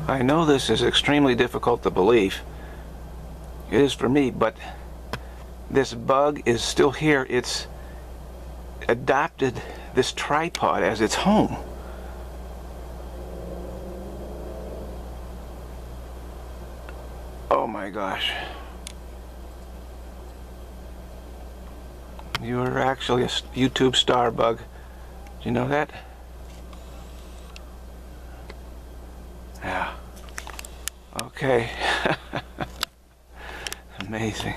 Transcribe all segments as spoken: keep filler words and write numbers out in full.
I know this is extremely difficult to believe. It is for me, but this bug is still here. It's adopted this tripod as its home. Oh my gosh. You are actually a YouTube star, bug. Do you know that? Yeah. Okay. Amazing.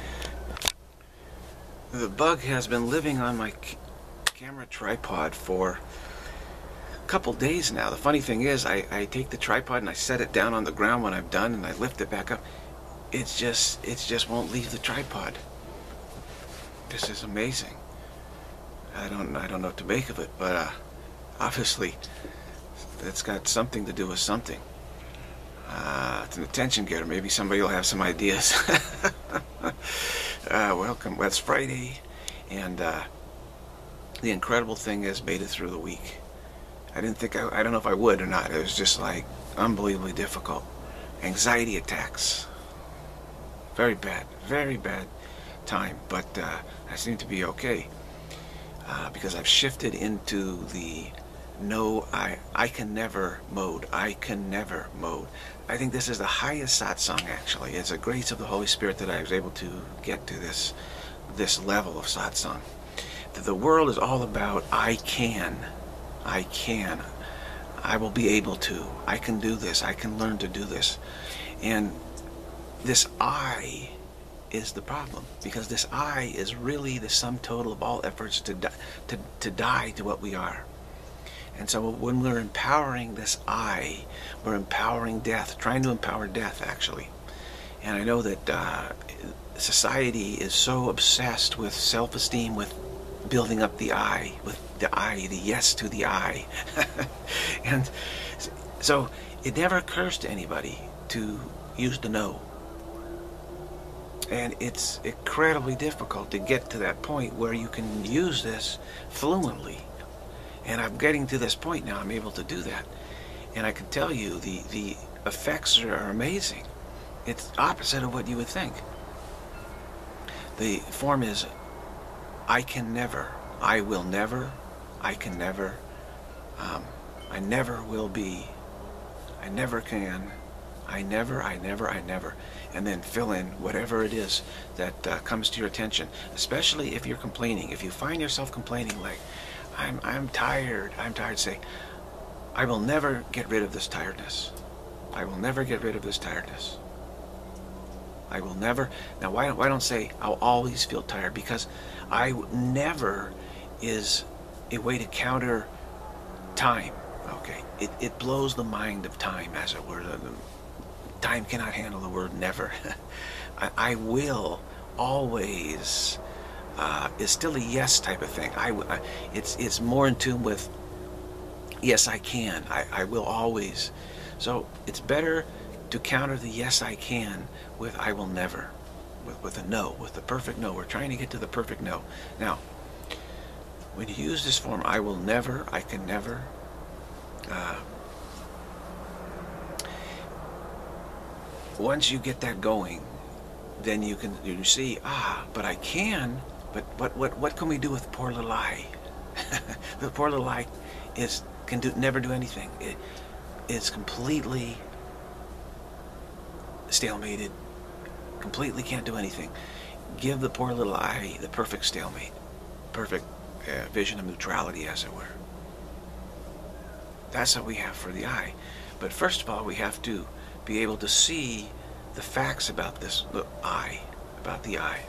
The bug has been living on my camera tripod for a couple days now. The funny thing is, I, I take the tripod and I set it down on the ground when I'm done, and I lift it back up. It's just, it just won't leave the tripod. This is amazing. I don't, I don't know what to make of it, but uh, obviously, it's got something to do with something. Uh, it's an attention getter. Maybe somebody will have some ideas. uh, welcome. Well, it's Friday, and uh, the incredible thing is, made it through the week. I didn't think I, I don't know if I would or not. It was just like unbelievably difficult. Anxiety attacks. Very bad, very bad time, but uh, I seem to be okay uh, because I've shifted into the no, I, I can never mode. I can never mode. I think this is the highest satsang, actually. It's a grace of the Holy Spirit that I was able to get to this, this level of satsang. The world is all about I can, I can, I will be able to, I can do this, I can learn to do this. And this I is the problem, because this I is really the sum total of all efforts to, di to, to die to what we are. And so when we're empowering this I, we're empowering death, trying to empower death, actually. And I know that uh, society is so obsessed with self-esteem, with building up the I, with the I, the yes to the I. And so it never occurs to anybody to use the no. And it's incredibly difficult to get to that point where you can use this fluently. And I'm getting to this point now. I'm able to do that. And I can tell you the, the effects are amazing. It's opposite of what you would think. The form is I can never, I will never, I can never, um, I never will be, I never can, I never, I never, I never. And then fill in whatever it is that uh, comes to your attention, especially if you're complaining. If you find yourself complaining like, I'm, I'm tired, I'm tired, say, I will never get rid of this tiredness. I will never get rid of this tiredness. I will never. Now, why don't, why don't say, I'll always feel tired? Because I never is a way to counter time. Okay, it, it blows the mind of time, as it were. Time cannot handle the word never. I, I will always uh, is still a yes type of thing. I, I, it's, it's more in tune with yes I can, I, I will always. So it's better to counter the yes I can with I will never, with, with a no, with the perfect no. We're trying to get to the perfect no. Now, when you use this form, I will never, I can never, uh, once you get that going, then you can you see, ah, but I can, but what what what can we do with poor little I? The poor little I is can do never do anything. It is completely stalemated, completely can't do anything. Give the poor little I the perfect stalemate, perfect uh, vision of neutrality, as it were. That's what we have for the I. But first of all, we have to be able to see the facts about this the I, about the I.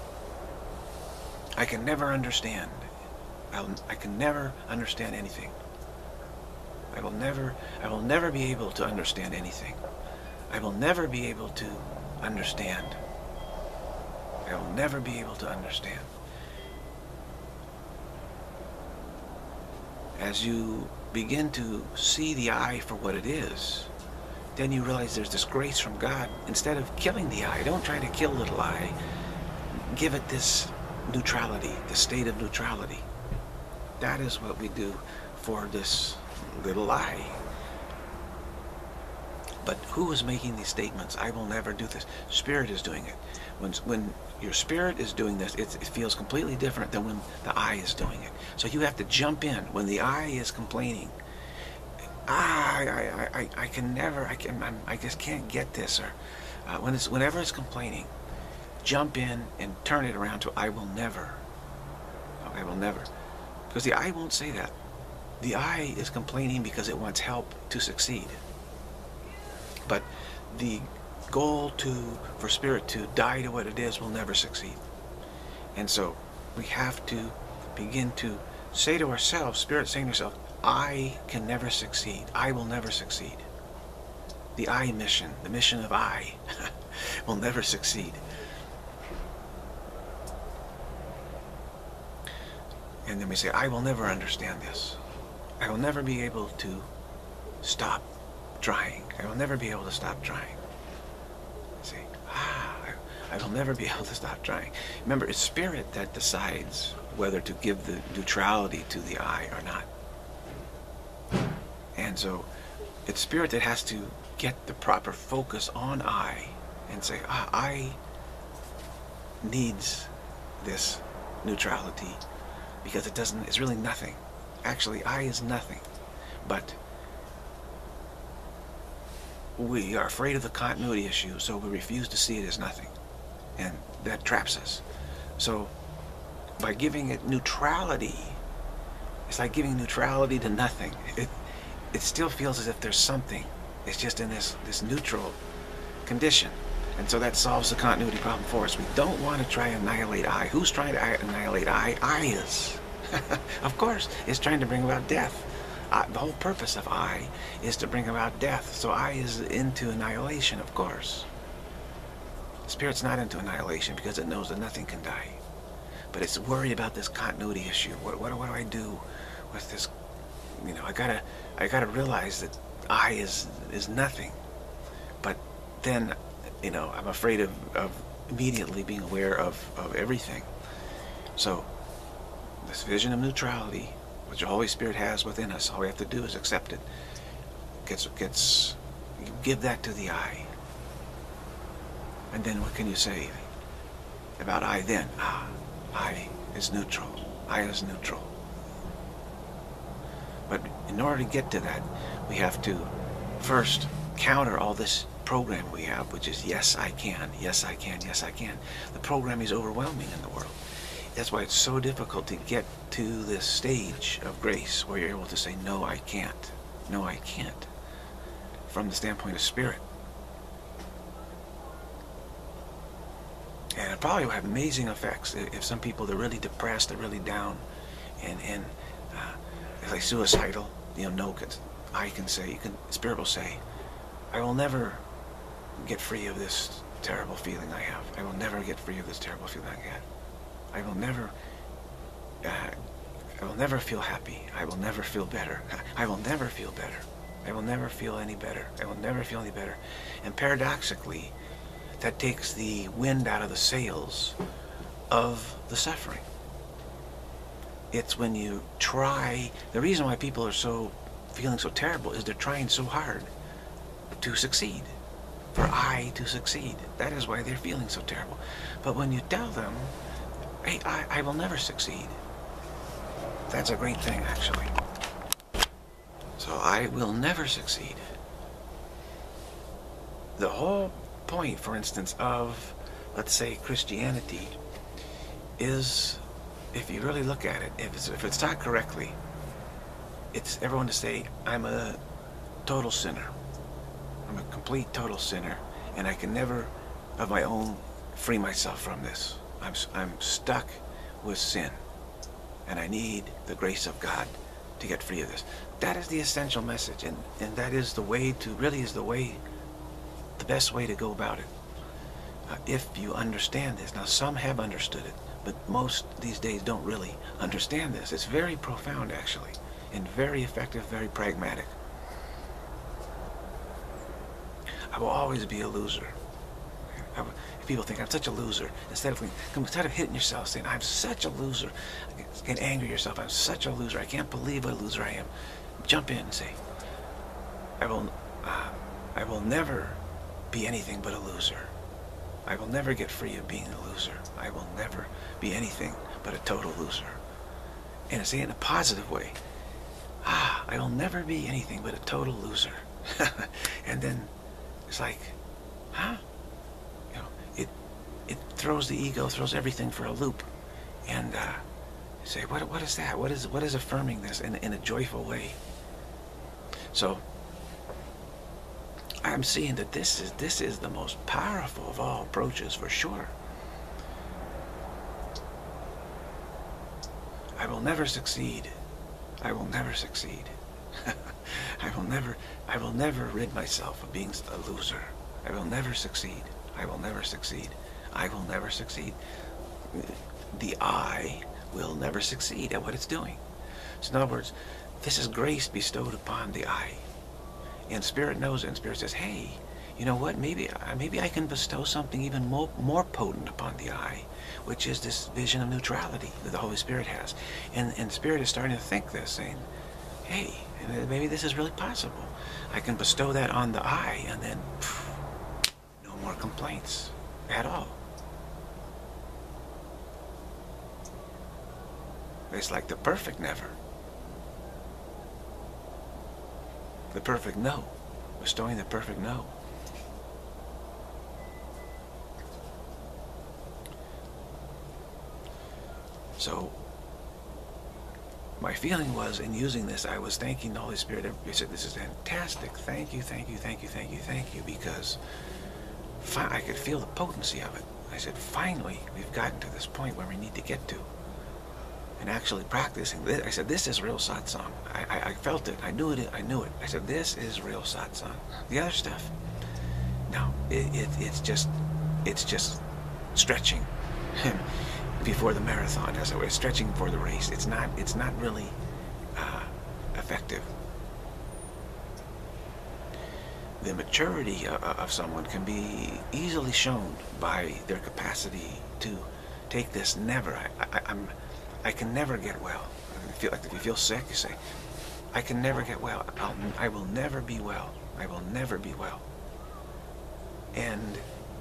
I can never understand. I'll, I can never understand anything. I will never, I will never be able to understand anything. I will never be able to understand. I will never be able to understand. As you begin to see the I for what it is, then you realize there's this grace from God. Instead of killing the I, don't try to kill little I. Give it this neutrality, the state of neutrality. That is what we do for this little I. But who is making these statements? I will never do this. Spirit is doing it. When, when your spirit is doing this, it, it feels completely different than when the I is doing it. So you have to jump in. When the I is complaining, ah, I, I, I, I can never, I, can, I'm, I just can't get this. Or uh, when it's, whenever it's complaining, jump in and turn it around to I will never. I will never. Because the I won't say that. The I is complaining because it wants help to succeed. But the goal to for spirit to die to what it is will never succeed. And so we have to begin to say to ourselves, spirit saying to yourself, I can never succeed. I will never succeed. The I mission, the mission of I, will never succeed. And then we say, I will never understand this. I will never be able to stop trying. I will never be able to stop trying. See, ah, I, I will never be able to stop trying. Remember, it's spirit that decides whether to give the neutrality to the I or not. And so it's spirit that has to get the proper focus on I and say, ah, I needs this neutrality because it doesn't, it's really nothing. Actually, I is nothing. But we are afraid of the continuity issue, so we refuse to see it as nothing. And that traps us. So by giving it neutrality, it's like giving neutrality to nothing. It it still feels as if there's something. It's just in this, this neutral condition. And so that solves the continuity problem for us. We don't want to try and annihilate I. Who's trying to annihilate I? I is. Of course, it's trying to bring about death. Uh, the whole purpose of I is to bring about death. So I is into annihilation, of course. Spirit's not into annihilation because it knows that nothing can die. But it's worried about this continuity issue. What, what, what do I do with this? You know, I gotta, I gotta realize that I is is nothing. But then, you know, I'm afraid of, of immediately being aware of, of everything. So this vision of neutrality, which the Holy Spirit has within us, all we have to do is accept it. Gets, gets, you give that to the I. And then what can you say about I then? Ah, I is neutral. I is neutral. But in order to get to that, we have to first counter all this program we have, which is yes, I can, yes, I can, yes, I can. The program is overwhelming in the world. That's why it's so difficult to get to this stage of grace where you're able to say, no, I can't. No, I can't. From the standpoint of spirit. And it probably will have amazing effects if some people, they're really depressed, they're really down, and, and uh, if like suicidal, you know, no, I can say, you can, spirit will say, I will never get free of this terrible feeling I have. I will never get free of this terrible feeling I have. I will never, uh, I will never feel happy. I will never feel better. I will never feel better. I will never feel any better. I will never feel any better. And paradoxically, that takes the wind out of the sails of the suffering. It's when you try, the reason why people are so, feeling so terrible is they're trying so hard to succeed. For I to succeed. That is why they're feeling so terrible. But when you tell them, hey, I, I will never succeed. That's a great thing, actually. So I will never succeed. The whole point, for instance, of, let's say, Christianity is, if you really look at it, if it's, if it's taught correctly, it's everyone to say, I'm a total sinner. I'm a complete, total sinner, and I can never, of my own, free myself from this. I'm, I'm stuck with sin, and I need the grace of God to get free of this. That is the essential message, and, and that is the way to, really is the way, the best way to go about it. Uh, if you understand this. Now, some have understood it, but most these days don't really understand this. It's very profound, actually, and very effective, very pragmatic. I will always be a loser. I will, if people think I'm such a loser, instead of instead of hitting yourself saying I'm such a loser, get angry at yourself. I'm such a loser. I can't believe what a loser I am. Jump in and say, I will. Uh, I will never be anything but a loser. I will never get free of being a loser. I will never be anything but a total loser. And I say it in a positive way. Ah, I will never be anything but a total loser. And then it's like, huh? You know, it it throws the ego, throws everything for a loop. And uh, you say, what what is that? What is what is affirming this in in a joyful way? So I'm seeing that this is this is the most powerful of all approaches for sure. I will never succeed. I will never succeed. I will never I will never rid myself of being a loser. I will never succeed. I will never succeed. I will never succeed. The I will never succeed at what it's doing. So in other words, this is grace bestowed upon the I. And Spirit knows it, and Spirit says, hey, you know what, maybe, maybe I can bestow something even more, more potent upon the I, which is this vision of neutrality that the Holy Spirit has. And, and Spirit is starting to think this, saying, hey, maybe this is really possible. I can bestow that on the I, and then phew, no more complaints at all. It's like the perfect never. The perfect no. Bestowing the perfect no. So, my feeling was, in using this, I was thanking the Holy Spirit. I said, this is fantastic. Thank you, thank you, thank you, thank you, thank you, because I could feel the potency of it. I said, finally, we've gotten to this point where we need to get to. And actually practicing this, I said, this is real satsang. I, I, I felt it. I knew it. I knew it. I said, this is real satsang. The other stuff, no, it, it, it's just, it's just stretching before the marathon, as I was stretching before the race. It's not, it's not really uh, effective. The maturity of, of someone can be easily shown by their capacity to take this never. I, I, I'm. I can never get well. I feel like if you feel sick, you say, I can never get well. I'll, I will never be well. I will never be well. And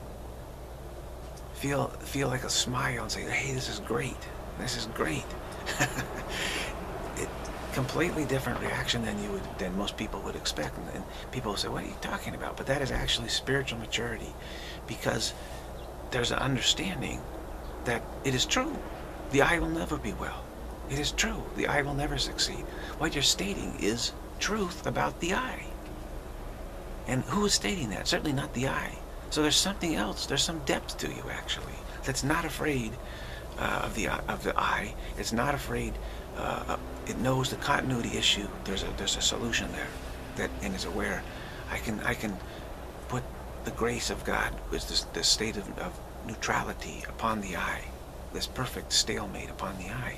feel feel like a smile and say, hey, this is great. This is great. It, completely different reaction than you would than most people would expect. And, and people will say, what are you talking about? But that is actually spiritual maturity, because there's an understanding that it is true. The I will never be well. It is true. The I will never succeed. What you're stating is truth about the I. And who is stating that? Certainly not the I. So there's something else. There's some depth to you, actually, that's not afraid uh, of the of the I. It's not afraid. Uh, it knows the continuity issue. There's a there's a solution there, that and is aware. I can I can put the grace of God, which is this, this state of, of neutrality, upon the I. This perfect stalemate upon the I.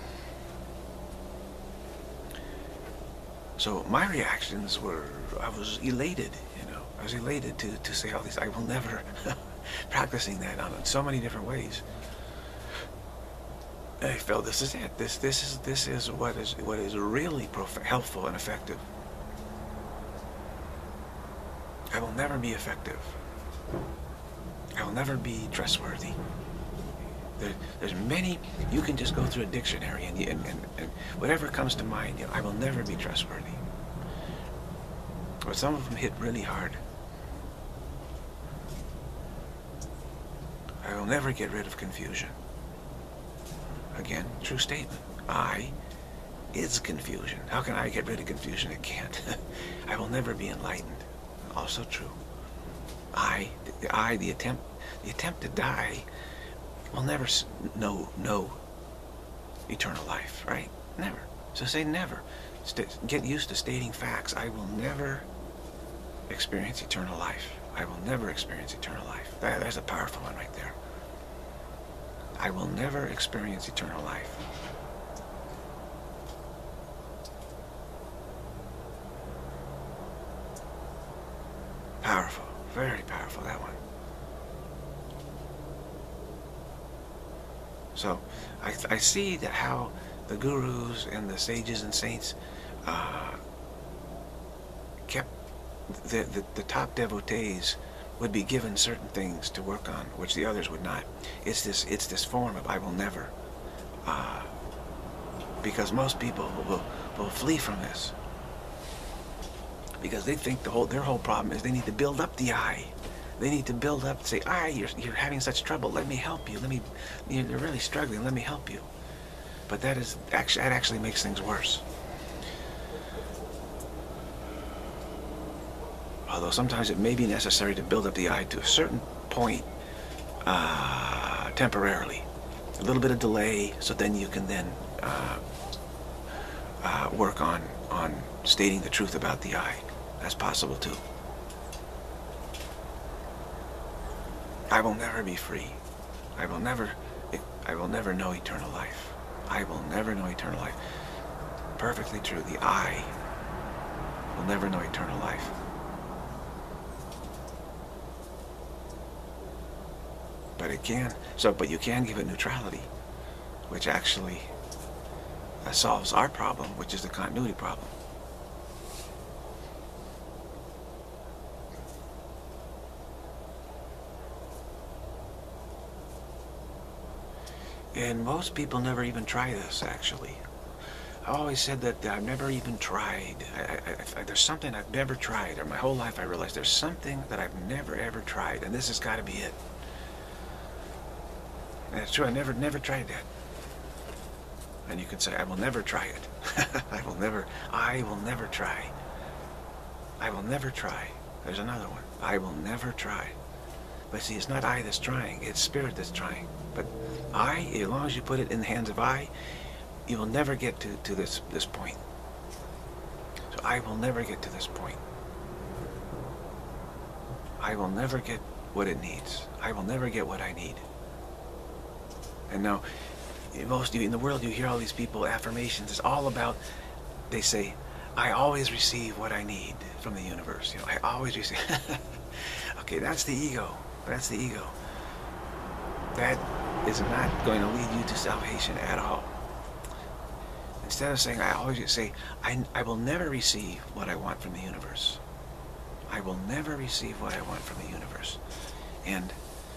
So my reactions were, I was elated, you know, I was elated to, to say all these, I will never, practicing that on in so many different ways. And I felt this is it. This this is this is what is what is really prof helpful and effective. I will never be effective. I will never be trustworthy. There, there's many, you can just go through a dictionary and, and, and, and whatever comes to mind, you know, I will never be trustworthy. But some of them hit really hard. I will never get rid of confusion. Again, true statement. I is confusion. How can I get rid of confusion? It can't. I will never be enlightened. Also true. I, the I, the attempt, the attempt to die will never know, know eternal life, right? Never. So say never. St get used to stating facts. I will never experience eternal life. I will never experience eternal life. That, there's a powerful one right there. I will never experience eternal life. Powerful. Very powerful, that one. So I, I see that how the gurus and the sages and saints uh, kept the, the, the top devotees would be given certain things to work on, which the others would not. It's this, it's this form of I will never. Uh, because most people will, will flee from this. Because they think the whole, their whole problem is they need to build up the I. They need to build up, say, I, you're, you're having such trouble, let me help you. Let me, you're really struggling, let me help you. But that is actually, that actually makes things worse. Although sometimes it may be necessary to build up the I to a certain point, uh, temporarily. A little bit of delay, so then you can then uh, uh, work on, on stating the truth about the I. That's possible too. I will never be free. I will never, I will never know eternal life. I will never know eternal life. Perfectly true. The I will never know eternal life. But it can, so, but you can give it neutrality, which actually uh, solves our problem, which is the continuity problem. And most people never even try this, actually. I always said that I've never even tried. I, I, I, there's something I've never tried, or my whole life I realized there's something that I've never ever tried, and this has got to be it. And it's true, I never, never tried that. And you can say, I will never try it. I will never, I will never try. I will never try. There's another one. I will never try. But see, it's not I that's trying, it's spirit that's trying. But I, as long as you put it in the hands of I, you will never get to, to this, this point. So I will never get to this point. I will never get what it needs. I will never get what I need. And now, most of you in the world, you hear all these people, affirmations, it's all about, they say, I always receive what I need from the universe. You know, I always receive. Okay, that's the ego. That's the ego. That is not going to lead you to salvation at all. Instead of saying, I always say, I, I will never receive what I want from the universe. I will never receive what I want from the universe. And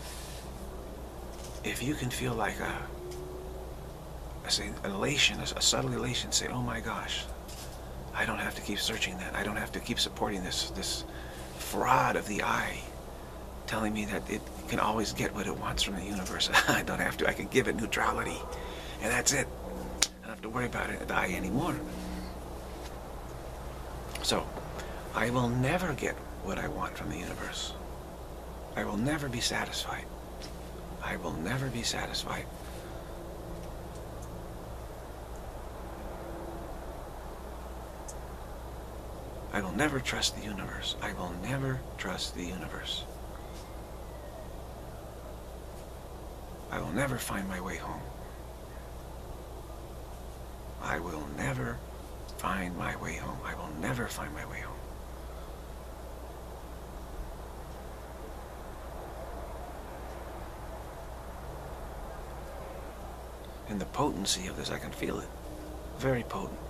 if you can feel like a, I say, an elation, a, a subtle elation, say, oh my gosh, I don't have to keep searching that. I don't have to keep supporting this, this fraud of the I, telling me that it can always get what it wants from the universe. I don't have to. I can give it neutrality, and that's it. I don't have to worry about it, the I anymore. So, I will never get what I want from the universe. I will never be satisfied. I will never be satisfied. I will never trust the universe. I will never trust the universe. I will never find my way home. I will never find my way home. I will never find my way home. And the potency of this, I can feel it. Very potent.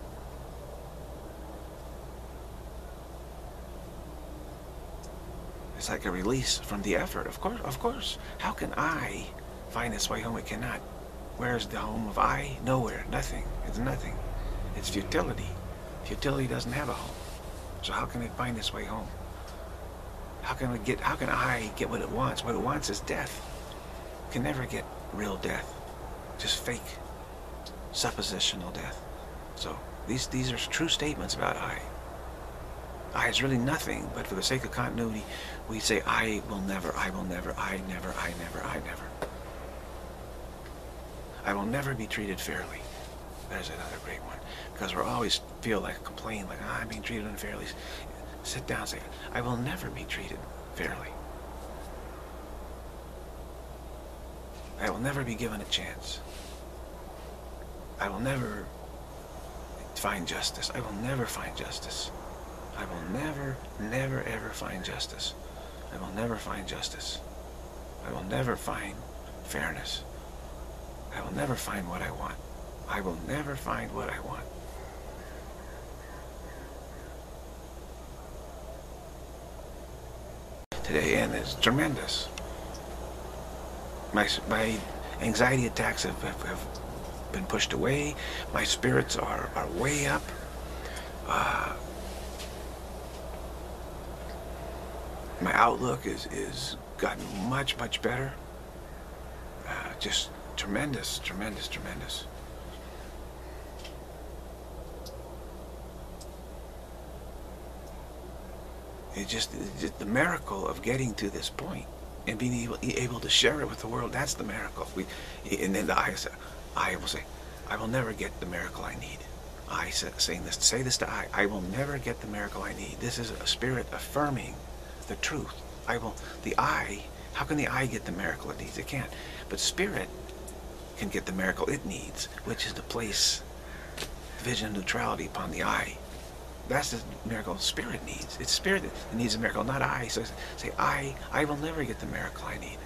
It's like a release from the effort. Of course, of course. How can I find its way home? It cannot. Where's the home of I? Nowhere. Nothing. It's nothing. It's futility. Futility doesn't have a home. So how can it find its way home? How can it get? How can I get what it wants? What it wants is death. It can never get real death. Just fake, suppositional death. So these these are true statements about I. I is really nothing, but for the sake of continuity, we say I will never, I will never, I never, I never, I never. I will never be treated fairly. There's another great one. Because we always feel like, complain, like, ah, I'm being treated unfairly. Sit down and say, I will never be treated fairly. I will never be given a chance. I will never find justice. I will never find justice. I will never, never, ever find justice. I will never find justice. I will never find fairness. I will never find what I want. I will never find what I want. today, and it's tremendous. My, my anxiety attacks have, have, have been pushed away. My spirits are, are way up. Uh, my outlook is, is gotten much, much better. Uh, just tremendous, tremendous, tremendous. It just, it's just the miracle of getting to this point and being able, able to share it with the world. That's the miracle. We, and then the I, I will say, I will never get the miracle I need. I say, saying this, say this to I, I will never get the miracle I need. This is a spirit affirming the truth. I will, the I, how can the I get the miracle it needs? It can't. But spirit can get the miracle it needs, which is to place vision neutrality upon the I. That's the miracle spirit needs. It's spirit that needs a miracle, not I. So say, I, I will never get the miracle I need.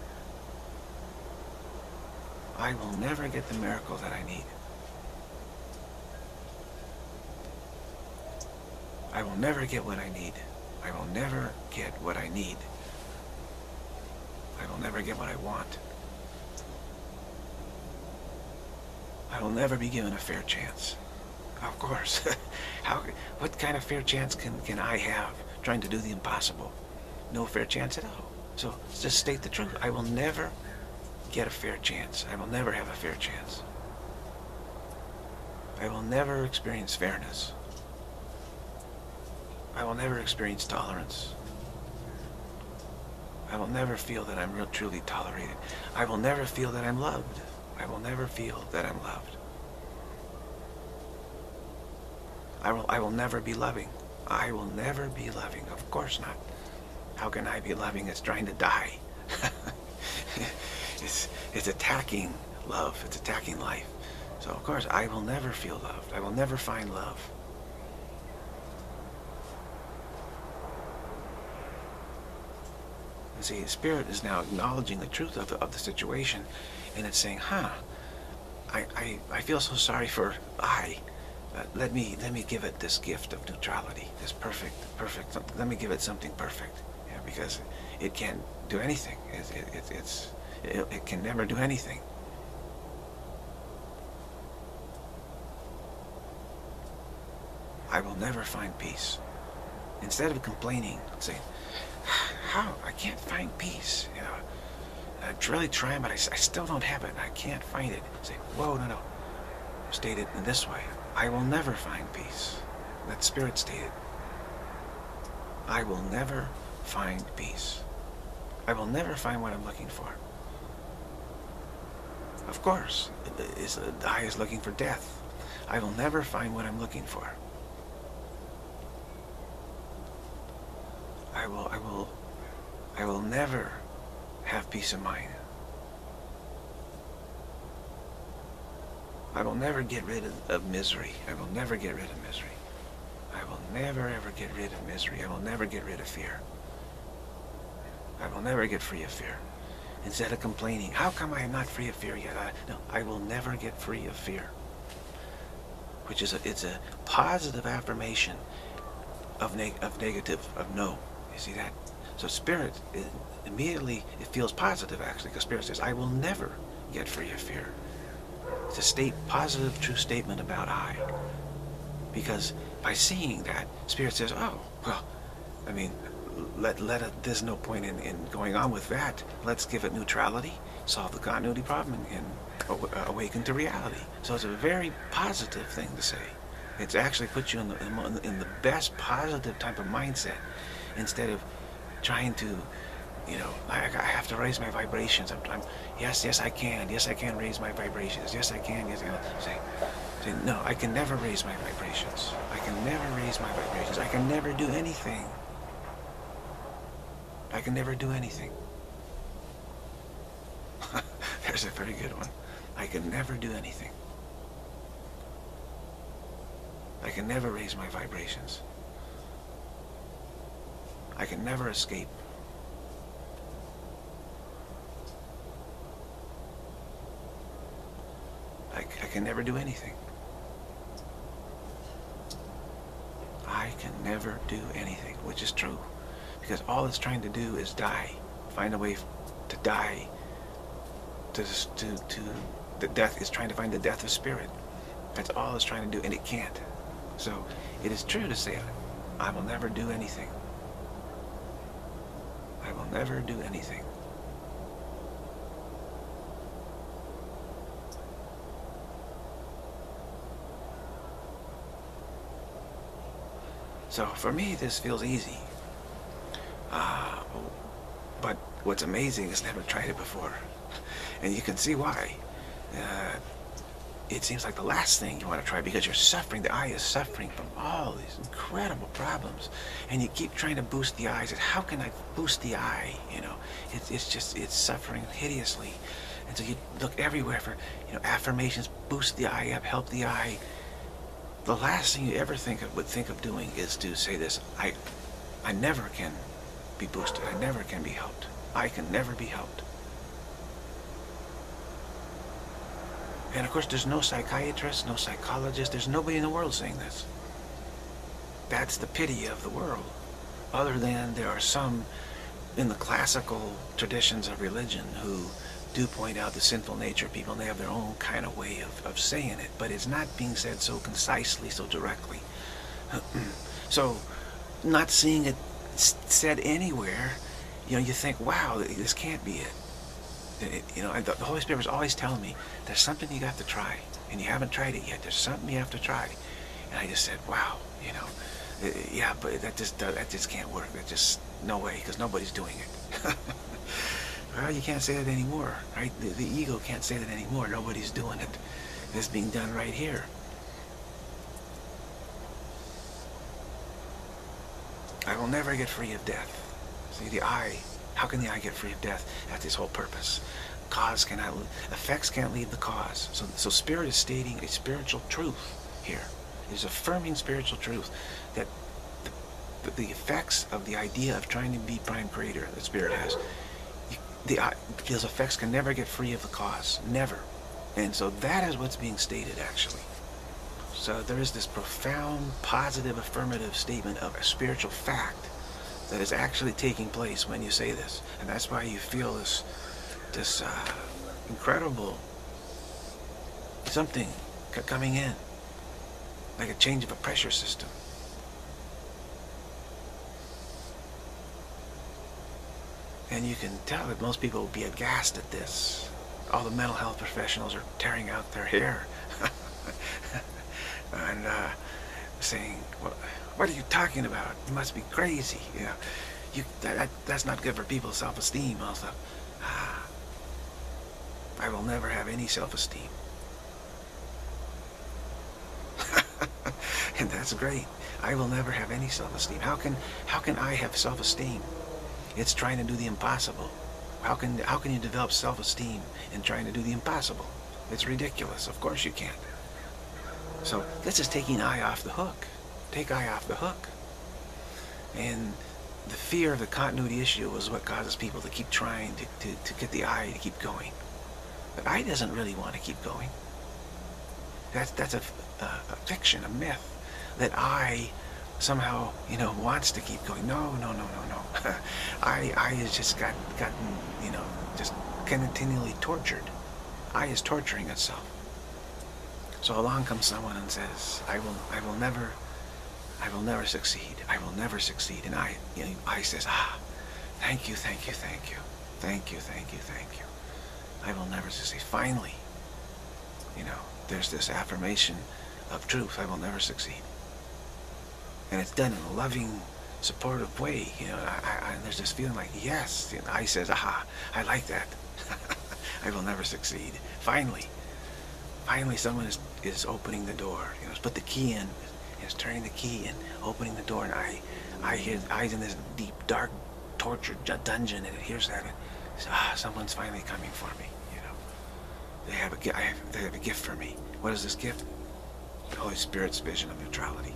I will never get the miracle that I need. I will never get what I need. I will never get what I need. I will never get what I want. I will never be given a fair chance. Of course. How, what kind of fair chance can, can I have trying to do the impossible? No fair chance at all. So just state the truth. I will never get a fair chance. I will never have a fair chance. I will never experience fairness. I will never experience tolerance. I will never feel that I'm real truly tolerated. I will never feel that I'm loved. I will never feel that I'm loved. I will, I will never be loving. I will never be loving. Of course not. How can I be loving? It's trying to die. it's, it's attacking love. It's attacking life. So of course I will never feel loved. I will never find love. And see, Spirit is now acknowledging the truth of the, of the situation, and it's saying, huh, I, I, I feel so sorry for I. Uh, let me let me give it this gift of neutrality, this perfect, perfect. Let me give it something perfect, yeah, because it can't do anything. It, it, it, it's it, it can never do anything. I will never find peace. Instead of complaining, saying, "How I can't find peace," you know, I'm really trying, but I, I still don't have it. I can't find it. Say, "Whoa, no, no." State it in this way. I will never find peace. That Spirit stated. I will never find peace. I will never find what I'm looking for. Of course, is the I is looking for death. I will never find what I'm looking for. I will, I will, I will never have peace of mind. I will never get rid of, of misery. I will never get rid of misery. I will never ever get rid of misery. I will never get rid of fear. I will never get free of fear. Instead of complaining, how come I am not free of fear yet? I, no, I will never get free of fear. Which is a, it's a positive affirmation of, neg of negative, of no. You see that? So Spirit, it, immediately, it feels positive actually, because Spirit says, I will never get free of fear. It's a state, positive, true statement about I. Because by seeing that, Spirit says, oh, well, I mean, let, let it, there's no point in, in going on with that. Let's give it neutrality, solve the continuity problem, and, and awaken to reality. So it's a very positive thing to say. It's actually puts you in the, in the best positive type of mindset, instead of trying to, you know, I, I have to raise my vibrations. I'm, I'm, yes, yes, I can. Yes, I can raise my vibrations. Yes, I can. Yes, I can. Say, say, no, I can never raise my vibrations. I can never raise my vibrations. I can never do anything. I can never do anything. There's a very good one. I can never do anything. I can never raise my vibrations. I can never escape. I, I can never do anything. I can never do anything, which is true. because all it's trying to do is die, find a way to die, to, to, to, the death is trying to find the death of spirit. That's all it's trying to do, and it can't. So it is true to say, I will never do anything. I will never do anything. So for me, this feels easy. Uh, but what's amazing is I've never tried it before. And you can see why. Uh, it seems like the last thing you want to try, because you're suffering. The eye is suffering from all these incredible problems. And you keep trying to boost the eye. How can I boost the eye? You know, it's, it's just, it's suffering hideously. And so you look everywhere for, you know, affirmations, boost the eye up, help the eye. The last thing you ever think of, would think of doing is to say this: I, I never can be boosted. I never can be helped. I can never be helped. And of course, there's no psychiatrist, no psychologist. There's nobody in the world saying this. That's the pity of the world. Other than there are some in the classical traditions of religion who do point out the sinful nature of people, and they have their own kind of way of, of saying it, but it's not being said so concisely, so directly. So, not seeing it said anywhere, you know, you think, wow, this can't be it. It, you know, the, the Holy Spirit was always telling me, there's something you got to try, and you haven't tried it yet. There's something you have to try. And I just said, wow, you know, it, yeah, but that just that just can't work. That just, no way, because nobody's doing it. Well, you can't say that anymore, right? The, the ego can't say that anymore. Nobody's doing it. It's being done right here. I will never get free of death. See, the eye, how can the eye get free of death? That's its whole purpose. Cause cannot, effects can't leave the cause. So, so Spirit is stating a spiritual truth here. It is affirming spiritual truth that the, the, the effects of the idea of trying to be prime creator that Spirit has, the, those effects can never get free of the cause. Never. And so that is what's being stated, actually. So there is this profound, positive, affirmative statement of a spiritual fact that is actually taking place when you say this. And that's why you feel this, this uh, incredible something coming in, like a change of a pressure system. And you can tell that most people will be aghast at this. All the mental health professionals are tearing out their hair and uh, saying, well, what are you talking about? You must be crazy. You know, you, that, that, that's not good for people's self-esteem. Also, ah, I will never have any self-esteem. And that's great. I will never have any self-esteem. How can, how can I have self-esteem? It's trying to do the impossible. How can, how can you develop self-esteem in trying to do the impossible? It's ridiculous. Of course you can't. So this is taking I off the hook. Take I off the hook. And the fear of the continuity issue is what causes people to keep trying to, to, to get the I to keep going. But I doesn't really want to keep going. That's, that's a, a, a fiction, a myth, that I somehow, you know, wants to keep going. No, no, no, no, no. I, I has just got, gotten, you know, just continually tortured. I is torturing itself. So along comes someone and says, I will, I will never, I will never succeed. I will never succeed. And I, you know, I says, ah, thank you, thank you, thank you, thank you, thank you, thank you. I will never succeed. Finally, you know, there's this affirmation of truth. I will never succeed. And it's done in a loving, supportive way. You know, I, I, there's this feeling like, yes. You know, I says, aha, I like that. I will never succeed. Finally, finally, someone is is opening the door. You know, has put the key in, is turning the key and opening the door, and I, I hear eyes in this deep, dark, tortured dungeon, and it hears that. And says, ah, someone's finally coming for me. You know, they have a, I have, they have a gift for me. What is this gift? The Holy Spirit's vision of neutrality.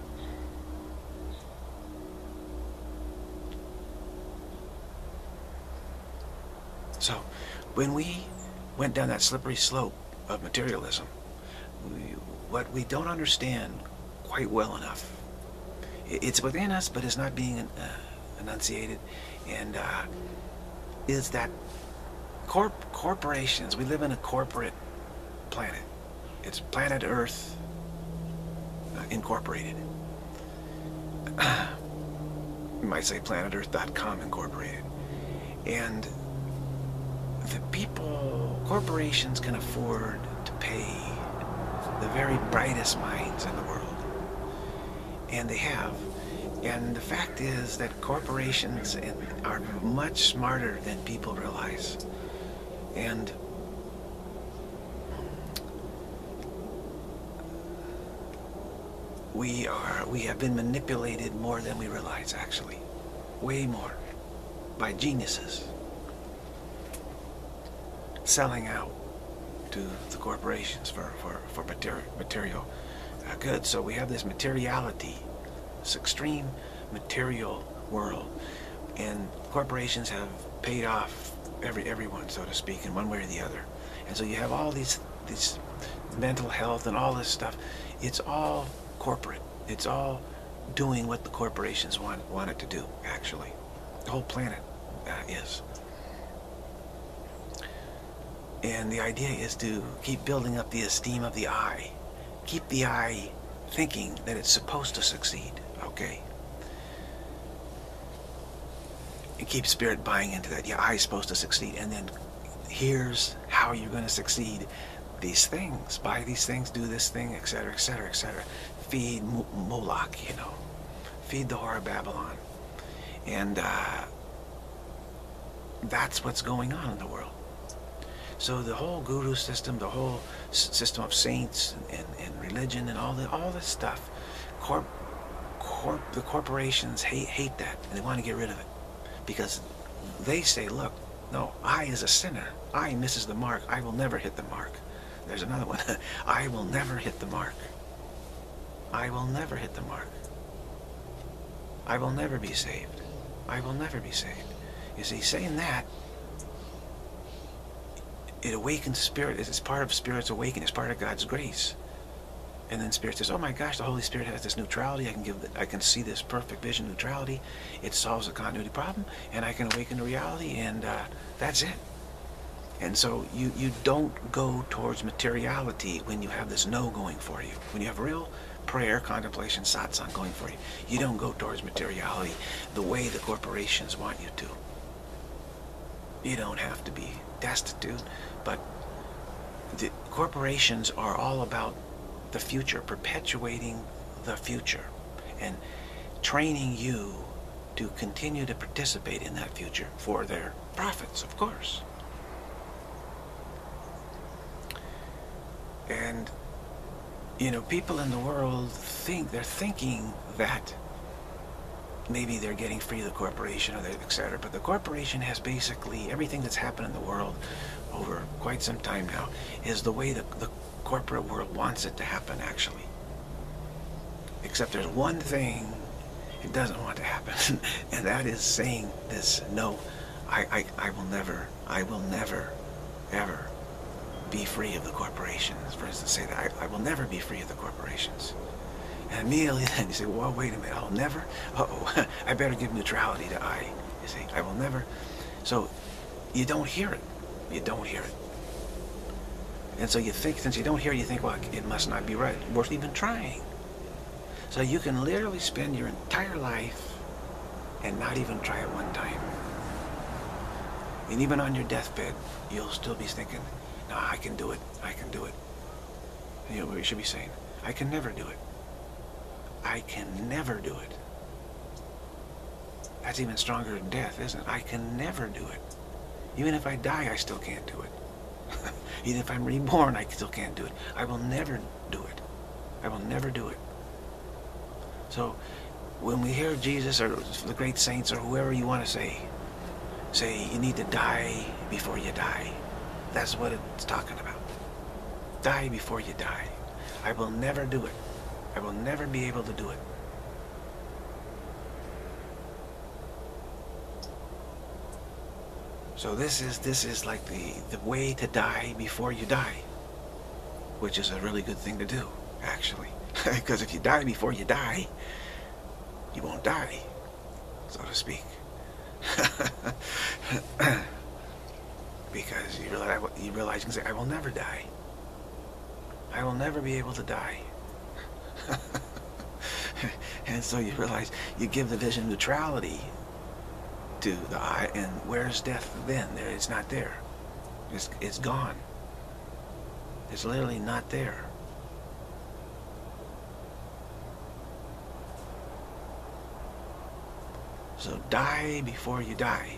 So, when we went down that slippery slope of materialism, we, what we don't understand quite well enough, it's within us, but it's not being uh, enunciated, and uh, is that corp corporations, we live in a corporate planet. It's planet Earth uh, incorporated. You might say planet earth dot com incorporated. And the people, corporations can afford to pay the very brightest minds in the world. And they have. And the fact is that corporations are much smarter than people realize. And we are, we have been manipulated more than we realize, actually. Way more. By geniuses. Selling out to the corporations for, for, for material, material uh, goods. So we have this materiality, this extreme material world. And corporations have paid off every everyone, so to speak, in one way or the other. And so you have all these, these mental health and all this stuff. It's all corporate. It's all doing what the corporations want, want it to do, actually. The whole planet uh, is. And the idea is to keep building up the esteem of the I. Keep the I thinking that it's supposed to succeed, okay? And keep spirit buying into that. Yeah, I's supposed to succeed. And then here's how you're going to succeed. These things. Buy these things, do this thing, et cetera, et cetera, et cetera. Feed Moloch, you know. Feed the whore of Babylon. And uh, that's what's going on in the world. So the whole guru system, the whole system of saints and, and religion and all the all this stuff, corp, corp, the corporations hate hate that, and they want to get rid of it, because they say, look, no, I is a sinner. I misses the mark. I will never hit the mark. There's another one. I will never hit the mark. I will never hit the mark. I will never be saved. I will never be saved. You see, saying that, it awakens spirit. It's part of spirit's awakening. It's part of God's grace. And then spirit says, oh my gosh, the Holy Spirit has this neutrality. I can give, the, I can see this perfect vision neutrality. It solves a continuity problem, and I can awaken to reality, and uh, that's it. And so you, you don't go towards materiality when you have this no going for you. When you have real prayer, contemplation, satsang going for you, you don't go towards materiality the way the corporations want you to. You don't have to be destitute, but the corporations are all about the future, perpetuating the future, and training you to continue to participate in that future for their profits, of course. And, you know, people in the world think, they're thinking that maybe they're getting free of the corporation, or et cetera. But the corporation has basically, everything that's happened in the world over quite some time now is the way the, the corporate world wants it to happen, actually. Except there's one thing it doesn't want to happen, and that is saying this, no, I, I, I will never, I will never, ever be free of the corporations. For instance, say that, I, I will never be free of the corporations. And immediately then you say, well, wait a minute, I'll never, uh-oh, I better give neutrality to I. You see, I will never. So you don't hear it. You don't hear it. And so you think, since you don't hear it, you think, well, it must not be right, worth even trying. So you can literally spend your entire life and not even try it one time. And even on your deathbed, you'll still be thinking, no, I can do it, I can do it. You know what you should be saying? I can never do it. I can never do it. That's even stronger than death, isn't it? I can never do it. Even if I die, I still can't do it. Even if I'm reborn, I still can't do it. I will never do it. I will never do it. So, when we hear Jesus or the great saints or whoever you want to say, say you need to die before you die. That's what it's talking about. Die before you die. I will never do it. I will never be able to do it. So this is this is like the the way to die before you die, which is a really good thing to do, actually, because if you die before you die, you won't die. so to speak. Because you realize, you realize you can say, I will never die. I will never be able to die. And so you realize you give the vision neutrality to the I, and where's death then? There, it's not there. It's, it's gone. It's literally not there. So die before you die.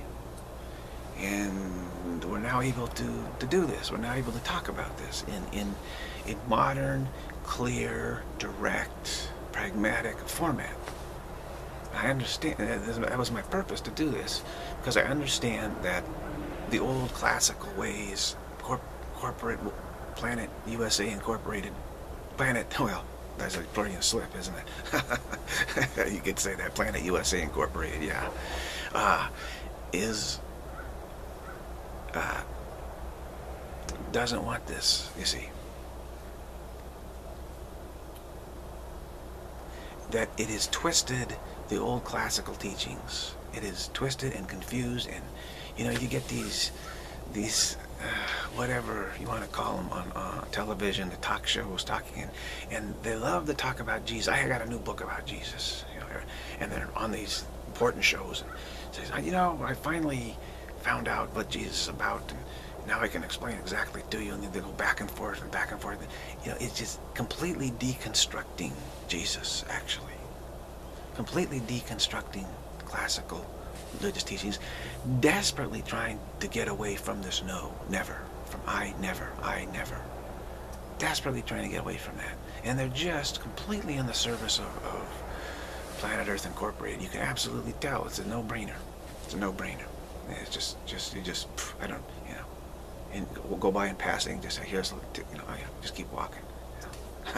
And we're now able to, to do this. We're now able to talk about this in, in, in modern, clear, direct, pragmatic format. I understand, that was my purpose to do this, because I understand that the old classical ways, corp corporate Planet U S A Incorporated, Planet, well, that's a Freudian slip, isn't it? You could say that, Planet U S A Incorporated, yeah, uh, is, uh, doesn't want this, you see. That it is twisted the old classical teachings. It is twisted and confused, and you know, you get these these uh, whatever you want to call them on uh, television, the talk shows talking, and, and they love to talk about Jesus. I got a new book about Jesus, you know, and they're on these important shows and says, you know, I finally found out what Jesus is about, and now I can explain exactly to you, and they go back and forth and back and forth. You know, it's just completely deconstructing Jesus, actually. Completely deconstructing classical religious teachings, desperately trying to get away from this no, never, from I, never, I, never. Desperately trying to get away from that. And they're just completely in the service of, of Planet Earth Incorporated. You can absolutely tell it's a no-brainer. It's a no-brainer. It's just, just, you just, I don't, you know, and we'll go by in passing, just say, here's, you know, just keep walking. You know?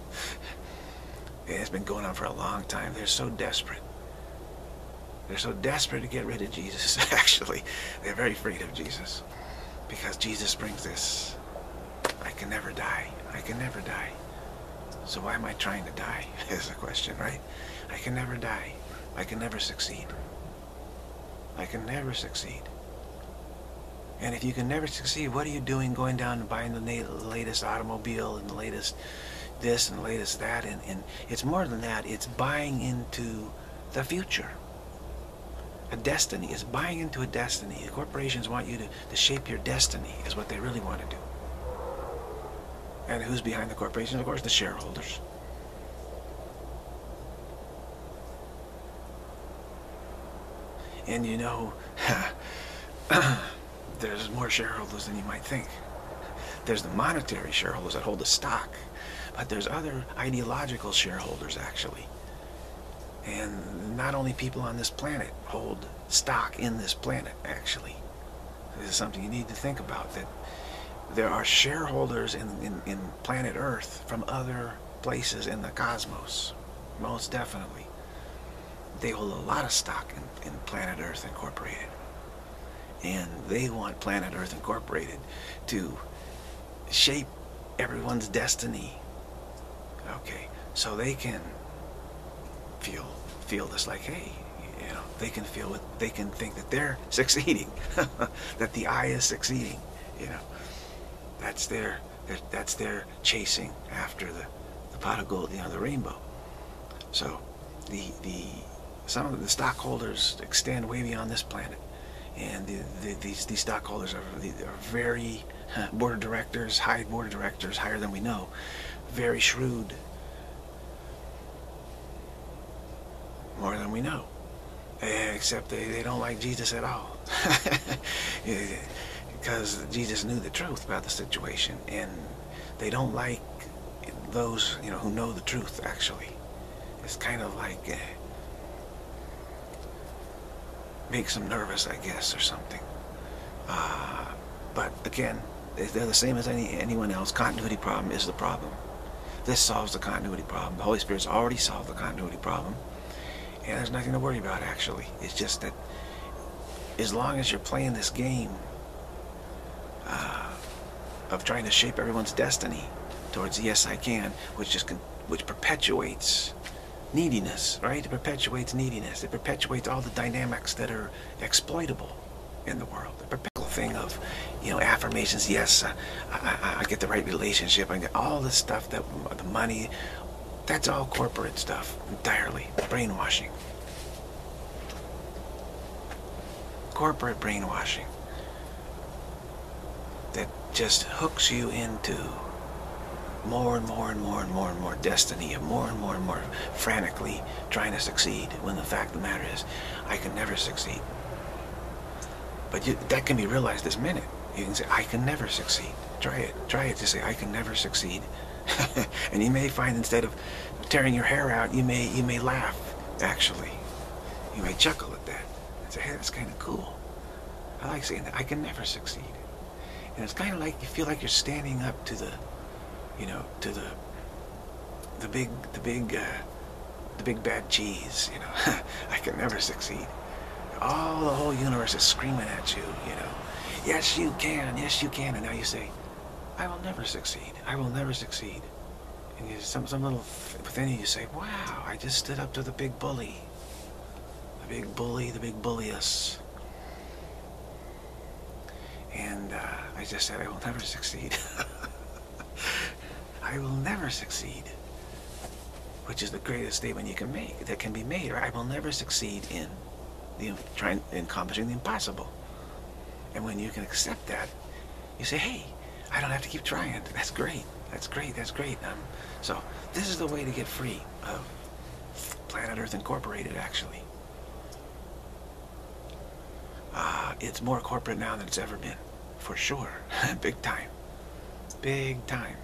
It's been going on for a long time. They're so desperate. They're so desperate to get rid of Jesus, actually. They're very afraid of Jesus. Because Jesus brings this, I can never die. I can never die. So why am I trying to die, is the question, right? I can never die. I can never succeed. I can never succeed. And if you can never succeed, what are you doing going down and buying the latest automobile and the latest this and the latest that? And, and it's more than that. It's buying into the future. A destiny. It's buying into a destiny. The corporations want you to, to shape your destiny, is what they really want to do. And who's behind the corporations? Of course, the shareholders. And you know, there's more shareholders than you might think. There's the monetary shareholders that hold the stock, but there's other ideological shareholders, actually. And not only people on this planet hold stock in this planet, actually. This is something you need to think about, that there are shareholders in, in, in planet Earth from other places in the cosmos, most definitely. They hold a lot of stock in, in Planet Earth Incorporated. And they want Planet Earth Incorporated to shape everyone's destiny. Okay, so they can feel feel this like, hey, you know, they can feel what they can think that they're succeeding, that the I is succeeding. You know, that's their, their that's their chasing after the the pot of gold, you know, the rainbow. So the the some of the stockholders extend way beyond this planet. And the, the, these, these stockholders are, are very, uh, board of directors, high board of directors, higher than we know, very shrewd, more than we know, except they, they don't like Jesus at all, because Jesus knew the truth about the situation, and they don't like those, you know, who know the truth, actually. It's kind of like, uh, makes them nervous, I guess, or something. Uh, but again, they're the same as any anyone else. Continuity problem is the problem. This solves the continuity problem. The Holy Spirit's already solved the continuity problem, and there's nothing to worry about, actually. It's just that as long as you're playing this game uh, of trying to shape everyone's destiny towards the yes I can, which just con which perpetuates neediness, right? It perpetuates neediness. It perpetuates all the dynamics that are exploitable in the world. The perpetual thing of, you know, affirmations. Yes, uh, I, I, I get the right relationship. I get all this stuff, that the money. That's all corporate stuff entirely. Brainwashing. Corporate brainwashing that just hooks you into more and more and more and more and more destiny, of more and more and more frantically trying to succeed, when the fact of the matter is, I can never succeed. But you, that can be realized this minute. You can say, I can never succeed. Try it. Try it. Just say, I can never succeed. And you may find, instead of tearing your hair out, you may you may laugh, actually. You may chuckle at that and say, hey, that's kind of cool. I like saying that. I can never succeed. And it's kind of like you feel like you're standing up to the, you know, to the, the big, the big, uh, the big bad cheese, you know. I can never succeed. All the whole universe is screaming at you, you know. Yes, you can. Yes, you can. And now you say, I will never succeed. I will never succeed. And you, some, some little within you, you say, wow, I just stood up to the big bully. The big bully, the big bullius. And uh, I just said, I will never succeed. I will never succeed. Which is the greatest statement you can make, that can be made. Right? I will never succeed in the trying in accomplishing the impossible. And when you can accept that, you say, hey, I don't have to keep trying. That's great. That's great. That's great. Um, so this is the way to get free of Planet Earth Incorporated, actually. Uh, it's more corporate now than it's ever been, for sure. Big time. Big time.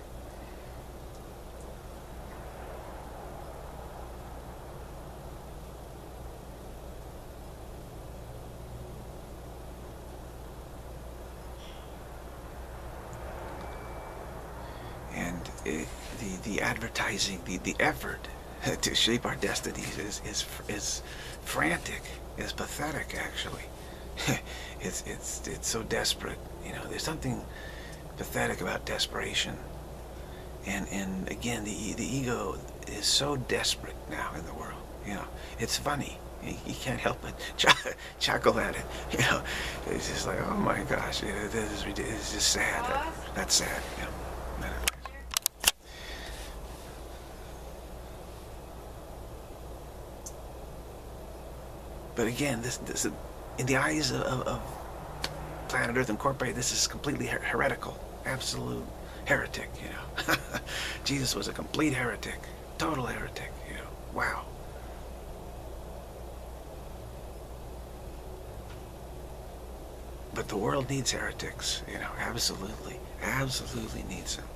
And it, the the advertising, the the effort to shape our destinies is is is frantic, is pathetic, actually. it's it's it's so desperate, you know. There's something pathetic about desperation, and and again, the the ego is so desperate now in the world. You know, it's funny. You, you can't help but ch chuckle at it. You know, it's just like, oh my gosh, it, it is ridiculous. It's just sad. That, that's sad. You know. But again, this, this, in the eyes of, of, of Planet Earth Incorporated, this is completely her heretical, absolute heretic, you know. Jesus was a complete heretic, total heretic, you know. Wow. But the world needs heretics, you know, absolutely, absolutely needs them.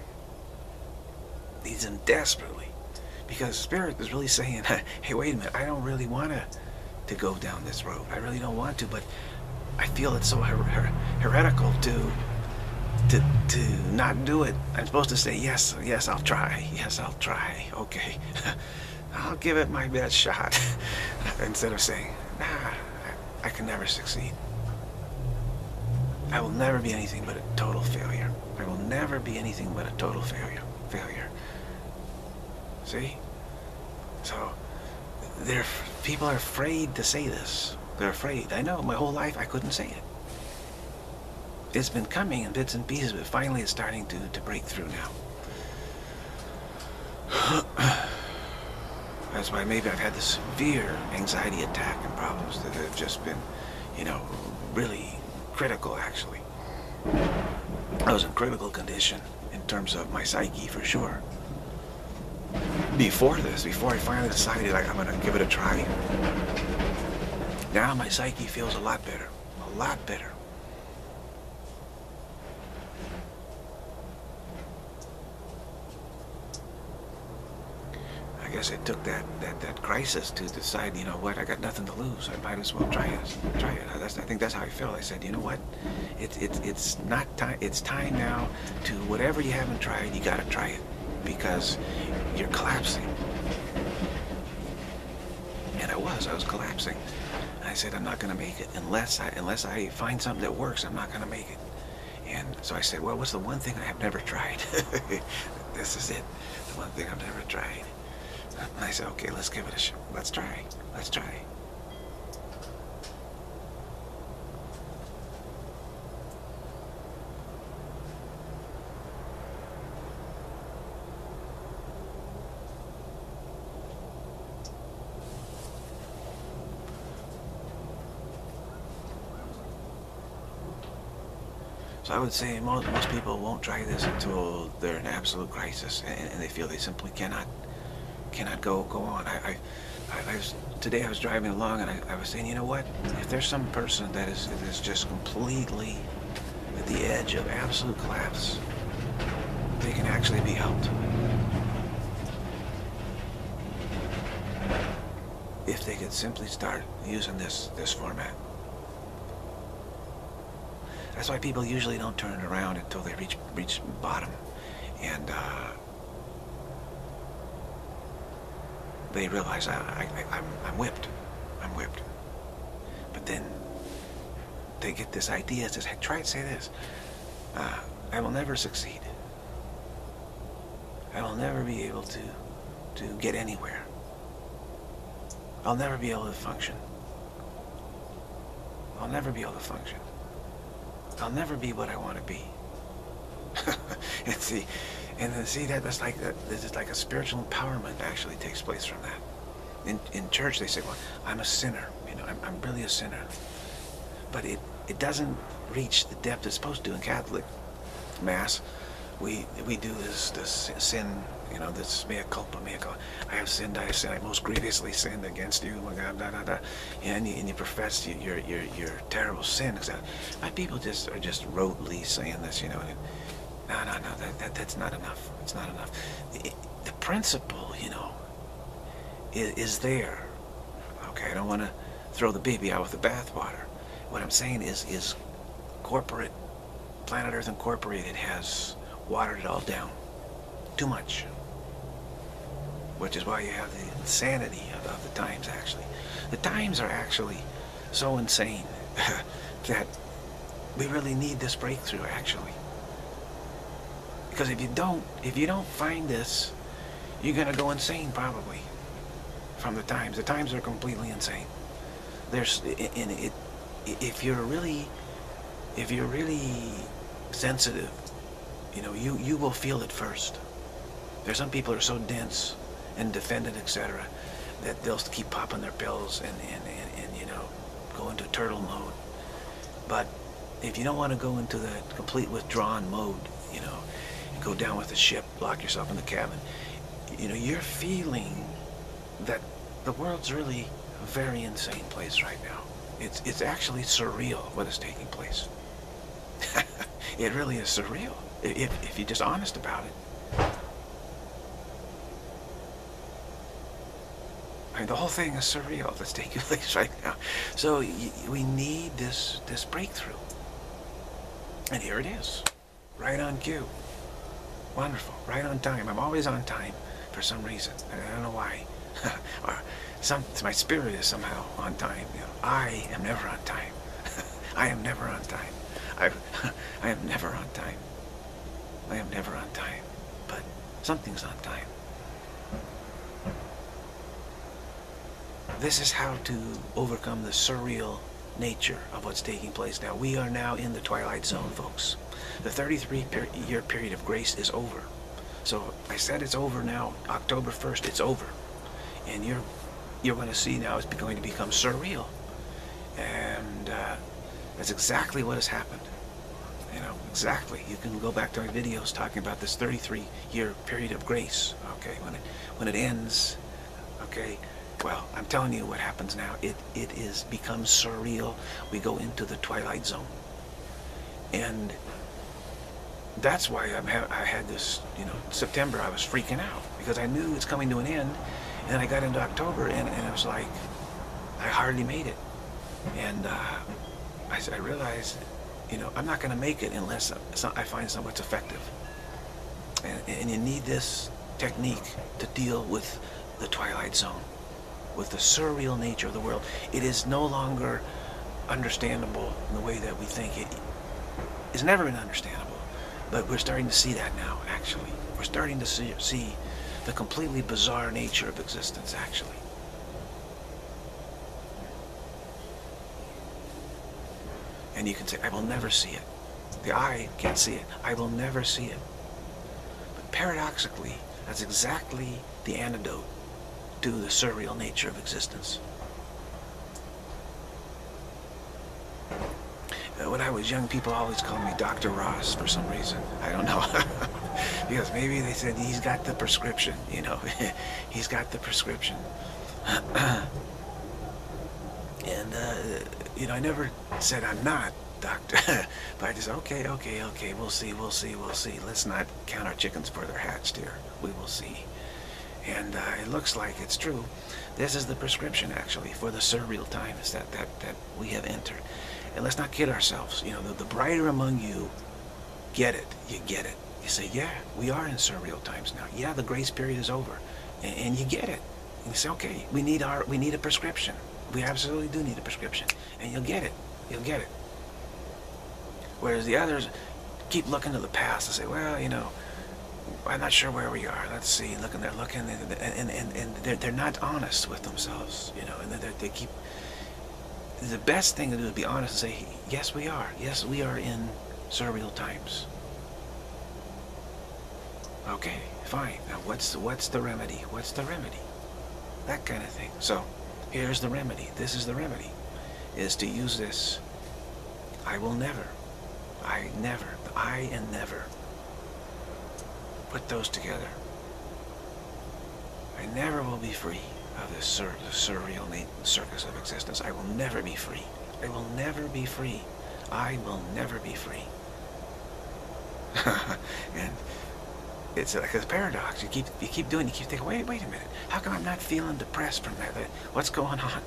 Needs them desperately. Because Spirit is really saying, hey, wait a minute, I don't really want to to go down this road. I really don't want to, but I feel it's so her her heretical to to to not do it. I'm supposed to say, yes, yes, I'll try. Yes, I'll try. Okay. I'll give it my best shot. Instead of saying, nah, I, I can never succeed. I will never be anything but a total failure. I will never be anything but a total failure. Failure. See? So they're, people are afraid to say this. They're afraid. I know, my whole life I couldn't say it. It's been coming in bits and pieces, but finally it's starting to, to break through now. That's why maybe I've had this severe anxiety attack and problems that have just been, you know, really critical, actually. I was in critical condition in terms of my psyche, for sure. Before this, before I finally decided like, I'm going to give it a try, now my psyche feels a lot better, a lot better. I guess it took that, that, that crisis to decide, you know what, I got nothing to lose. I might as well try it. Try it. That's, I think that's how I felt. I said, you know what, it, it, it's not time, it's time now to whatever you haven't tried, you got to try it. Because you're collapsing. And I was, I was collapsing. And I said, I'm not going to make it unless I, unless I find something that works. I'm not going to make it. And so I said, well, what's the one thing I have never tried? This is it. The one thing I've never tried. And I said, okay, let's give it a shot. Let's try. Let's try. So I would say most, most people won't try this until they're in absolute crisis and, and they feel they simply cannot cannot go go on. I, I, I was today I was driving along and I, I was saying, you know what? If there's some person that is that is just completely at the edge of absolute collapse, they can actually be helped if they could simply start using this this format. That's why people usually don't turn it around until they reach reach bottom, and uh, they realize I, I, I'm I'm whipped, I'm whipped. But then they get this idea. It says, hey, try to say this: uh, I will never succeed. I will never be able to to get anywhere. I'll never be able to function. I'll never be able to function. I'll never be what I want to be. and see, and then see that that's like that. This is like a spiritual empowerment actually takes place from that. In in church they say, well, I'm a sinner. You know, I'm I'm really a sinner. But it it doesn't reach the depth it's supposed to in Catholic Mass. We we do this this sin. You know, this mea culpa, mea culpa. I have sinned, I have sinned, I most grievously sinned against you, my God, da da da. And you, and you profess your your your terrible sin. My people just are just rotely saying this, you know. No, no, no, that, that that's not enough. It's not enough. The, the principle, you know, is, is there. Okay, I don't want to throw the baby out with the bathwater. What I'm saying is is corporate, Planet Earth Incorporated has watered it all down. Too much. Which is why you have the insanity of, of the times, actually. The times are actually so insane that we really need this breakthrough, actually. Because if you don't, if you don't find this, you're going to go insane, probably, from the times. The times are completely insane. There's, in it, if you're really, if you're really sensitive, you know, you, you will feel it first. There's some people who are so dense and defended, et cetera, that they'll keep popping their pills and, and, and, and, you know, go into turtle mode. But if you don't want to go into that complete withdrawn mode, you know, and go down with the ship, lock yourself in the cabin, you know, you're feeling that the world's really a very insane place right now. It's, it's actually surreal what is taking place. It really is surreal, if, if you're just honest about it. I mean, the whole thing is surreal that's taking place right now. So y we need this this breakthrough. And here it is. Right on cue. Wonderful. Right on time. I'm always on time for some reason. I don't know why. or some, my spirit is somehow on time. You know, I am never on time. I am never on time. I, I am never on time. I am never on time. But something's on time. This is how to overcome the surreal nature of what's taking place now. We are now in the twilight zone, folks. The thirty-three year period of grace is over. So I said it's over now. October first, it's over. And you're you're going to see now it's going to become surreal. And uh, that's exactly what has happened. You know, exactly. You can go back to my videos talking about this thirty-three year period of grace. Okay, when it when it ends, okay. Well, I'm telling you what happens now. It it is becomes surreal. We go into the twilight zone, and that's why I'm ha I had this. You know, September I was freaking out because I knew it's coming to an end, and then I got into October, and and it was like I hardly made it, and uh, I I realized, you know, I'm not going to make it unless I find something that's effective, and and you need this technique to deal with the twilight zone. With the surreal nature of the world. It is no longer understandable in the way that we think. It is never been understandable, but we're starting to see that now, actually. We're starting to see, see the completely bizarre nature of existence, actually. And you can say, I will never see it. The eye can't see it. I will never see it. But paradoxically, that's exactly the antidote to the surreal nature of existence. When I was young, people always called me Doctor Ross for some reason. I don't know. Because maybe they said, he's got the prescription, you know. He's got the prescription. And, uh, you know, I never said I'm not doctor. But I just, okay, okay, okay, we'll see, we'll see, we'll see. Let's not count our chickens before they're hatched here. We will see. And uh, it looks like it's true. This is the prescription, actually, for the surreal times that, that, that we have entered. And let's not kid ourselves. You know, the, the brighter among you get it. You get it. You say, yeah, we are in surreal times now. Yeah, the grace period is over. And, and you get it. And you say, okay, we need our, we need a prescription. We absolutely do need a prescription. And you'll get it. You'll get it. Whereas the others keep looking to the past and say, well, you know, I'm not sure where we are. Let's see. Looking, they're looking, and, and, and, and they're, they're not honest with themselves, you know, and they they keep... The best thing to do is be honest and say, yes, we are. Yes, we are in surreal times. Okay, fine. Now, what's the, what's the remedy? What's the remedy? That kind of thing. So, here's the remedy. This is the remedy. Is to use this. I will never. I never. I and never. Put those together. I never will be free of this sur surreal circus of existence. I will never be free. I will never be free. I will never be free. And it's like a paradox. You keep you keep doing. You keep thinking, wait, wait a minute. How come I'm not feeling depressed from that? What's going on?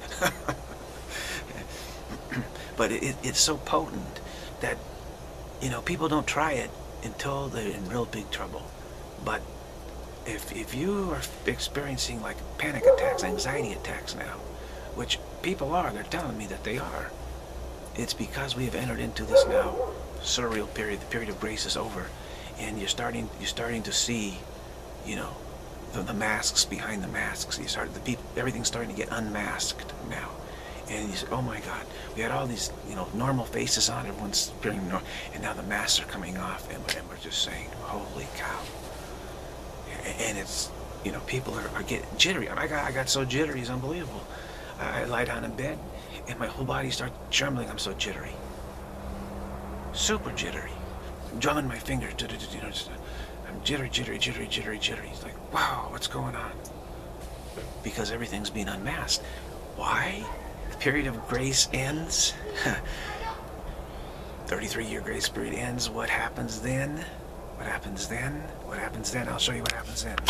But it, it, it's so potent that, you know, people don't try it until they're in real big trouble. But if, if you are experiencing like panic attacks, anxiety attacks now, which people are, they're telling me that they are, it's because we have entered into this now surreal period. The period of grace is over, and you're starting you're starting to see, you know, the, the masks behind the masks. You start the people, everything's starting to get unmasked now. And you say, oh my God, we had all these, you know, normal faces on, everyone's appearing normal, and now the masks are coming off, and, and we're just saying, holy cow. And it's, you know, people are, are getting jittery. I got, I got so jittery, it's unbelievable. I, I lie down in bed, and my whole body starts trembling. I'm so jittery. Super jittery. I'm drumming my fingers, you know, just, I'm jittery, jittery, jittery, jittery, jittery. It's like, wow, what's going on? Because everything's being unmasked. Why? The period of grace ends. thirty-three year grace period ends. What happens then? What happens then? What happens then? I'll show you what happens then.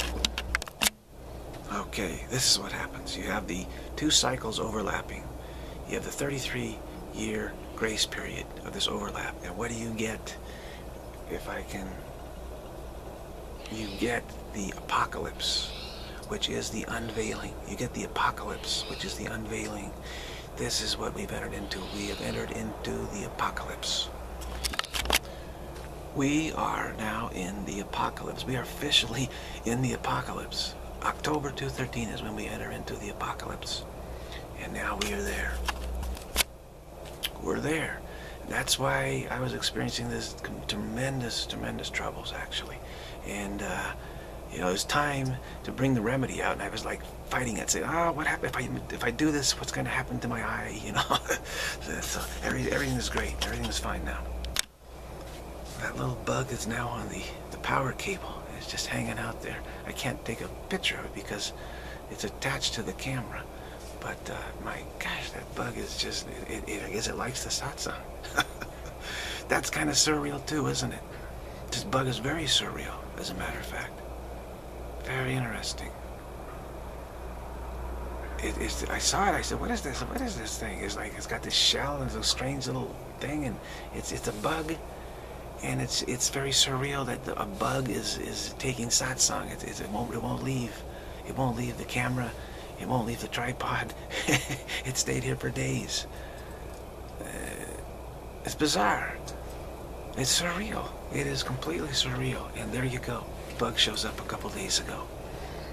Okay, this is what happens. You have the two cycles overlapping. You have the thirty-three year grace period of this overlap. And what do you get? If I can... You get the apocalypse, which is the unveiling. You get the apocalypse, which is the unveiling. This is what we've entered into. We have entered into the apocalypse. We are now in the apocalypse. We are officially in the apocalypse. October two thirteen is when we enter into the apocalypse. And now we are there. We're there. That's why I was experiencing this tremendous, tremendous troubles, actually. And, uh, you know, it was time to bring the remedy out, and I was like fighting it, saying, oh, what happened if I if I do this? What's going to happen to my eye? You know, so every, everything is great. Everything is fine now. That little bug is now on the the power cable. It's just hanging out there. I can't take a picture of it because it's attached to the camera. But uh, my gosh, that bug is just, it, it, I guess it likes the satsang. That's kind of surreal too, isn't it? This bug is very surreal, as a matter of fact. Very interesting. It, it's, I saw it, I said, what is this? What is this thing? It's like, it's got this shell and it's a strange little thing, and it's, it's a bug. And it's, it's very surreal that the, a bug is, is taking satsang. It, it, it, won't, it won't leave. It won't leave the camera. It won't leave the tripod. It stayed here for days. Uh, it's bizarre. It's surreal. It is completely surreal. And there you go. Bug shows up a couple days ago.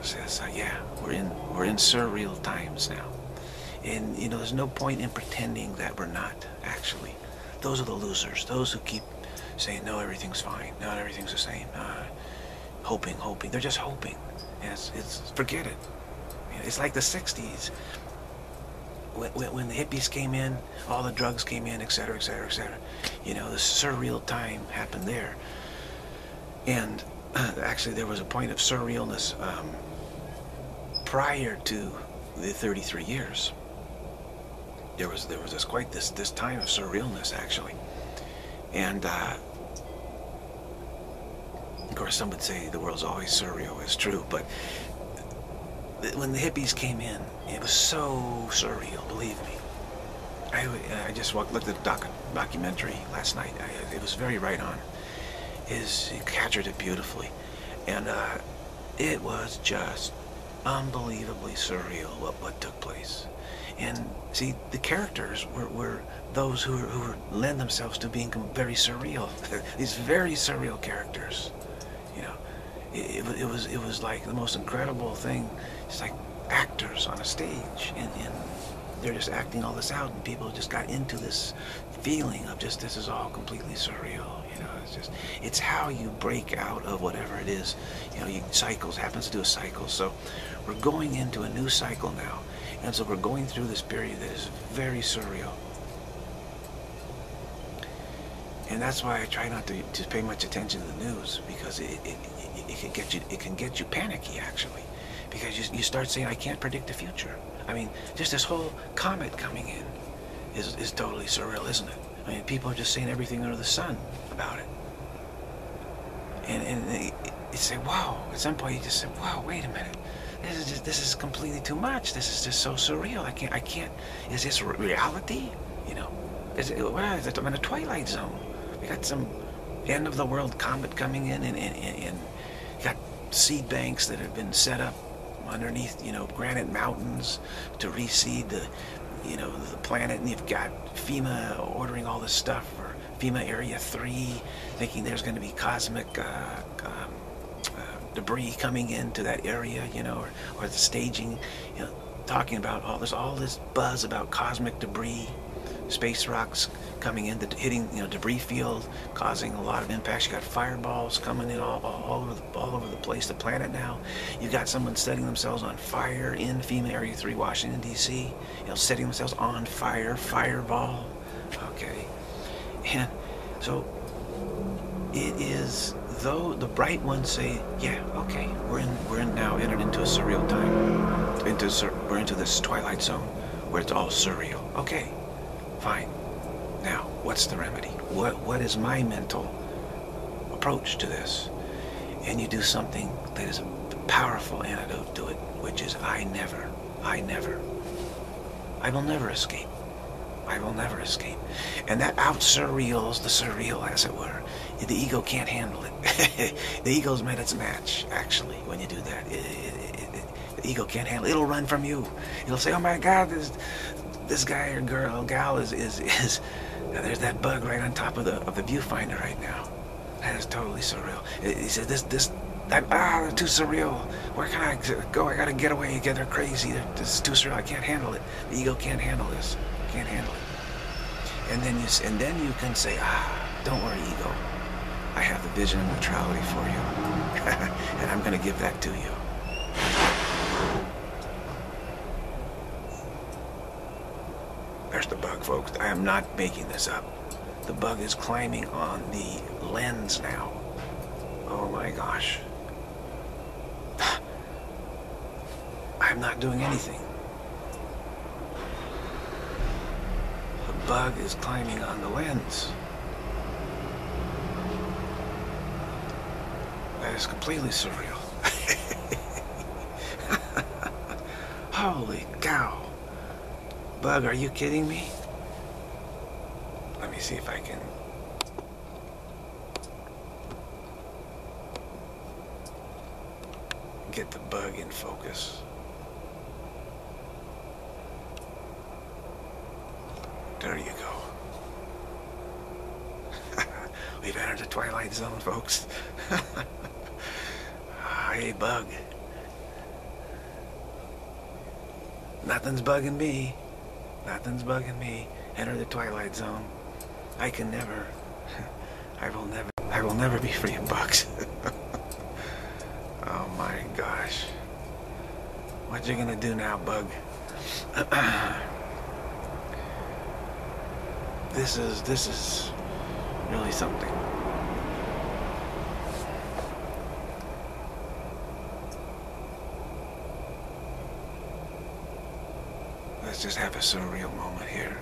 says, uh, yeah, we're in we're in surreal times now. And, you know, there's no point in pretending that we're not, actually. Those are the losers. Those who keep saying, no, everything's fine. No, everything's the same. Uh, hoping, hoping. They're just hoping. And it's, it's forget it. It's like the sixties. When, when, when the hippies came in, all the drugs came in, et cetera, et cetera, et cetera. You know, the surreal time happened there. And uh, actually, there was a point of surrealness um, prior to the thirty-three years. There was there was this quite this this time of surrealness, actually. And uh, of course, some would say the world's always surreal. It's true, but when the hippies came in, it was so surreal. Believe me. I I just walked, looked at the doc, documentary last night. I, it was very right on. His he captured it beautifully, and uh, it was just unbelievably surreal what what took place. And see, the characters were, were those who, who lend themselves to being very surreal. These very surreal characters, you know. It, it, it was it was like the most incredible thing. It's like actors on a stage, and, and they're just acting all this out, and people just got into this feeling of just this is all completely surreal. You know, it's just it's how you break out of whatever it is. You know, you, cycles happens to do a cycle. So we're going into a new cycle now. And so we're going through this period that is very surreal. And that's why I try not to, to pay much attention to the news, because it, it, it, it can get you it can get you panicky, actually. Because you, you start saying, I can't predict the future. I mean, just this whole comet coming in is, is totally surreal, isn't it? I mean, people are just saying everything under the sun about it. And, and they, they say, wow, at some point you just say, wow, wait a minute. This is just, this is completely too much. This is just so surreal. I can't, I can't, is this reality? You know, is it, well, is it, I'm in a twilight zone. We got some end of the world comet coming in, and, and, and, and got seed banks that have been set up underneath, you know, granite mountains to reseed the, you know, the planet. And you've got FEMA ordering all this stuff for FEMA Area three, thinking there's going to be cosmic, uh, um, debris coming into that area, you know, or, or the staging, you know, talking about all this, all this buzz about cosmic debris, space rocks coming in, hitting, you know, debris field, causing a lot of impacts. You got fireballs coming in all, all, all over the, all over the place, the planet now. You got someone setting themselves on fire in FEMA Area three, Washington D C, you know, setting themselves on fire, fireball. Okay, and so it is. Though the bright ones say, yeah, okay, we're in, we're in now entered into a surreal time, into we're into this twilight zone where it's all surreal. Okay, fine. Now, what's the remedy? What what is my mental approach to this? And you do something that is a powerful antidote to it, which is I never, I never, I will never escape. I will never escape. And that out-surreals the surreal, as it were. The ego can't handle it. The ego's met its match, actually, when you do that. It, it, it, it, the ego can't handle it. It'll run from you. It'll say, oh my God, this this guy or girl, gal is, is, is uh, there's that bug right on top of the of the viewfinder right now. That is totally surreal. He said, this, this, that, ah, they're too surreal. Where can I go? I gotta get away. They're crazy. They're, this is too surreal. I can't handle it. The ego can't handle this. Can't handle it. And then you and then you can say, ah, don't worry, ego. I have the vision of neutrality for you, and I'm going to give that to you. There's the bug, folks. I am not making this up. The bug is climbing on the lens now. Oh my gosh. I'm not doing anything. The bug is climbing on the lens. That is completely surreal. Holy cow. Bug, are you kidding me? Let me see if I can... get the bug in focus. There you go. We've entered the twilight zone, folks. Hey, bug. Nothing's bugging me. Nothing's bugging me. Enter the twilight zone. I can never, I will never, I will never be free of bugs. Oh my gosh. What you gonna do now, bug? This is, this is really something. Let's just have a surreal moment here.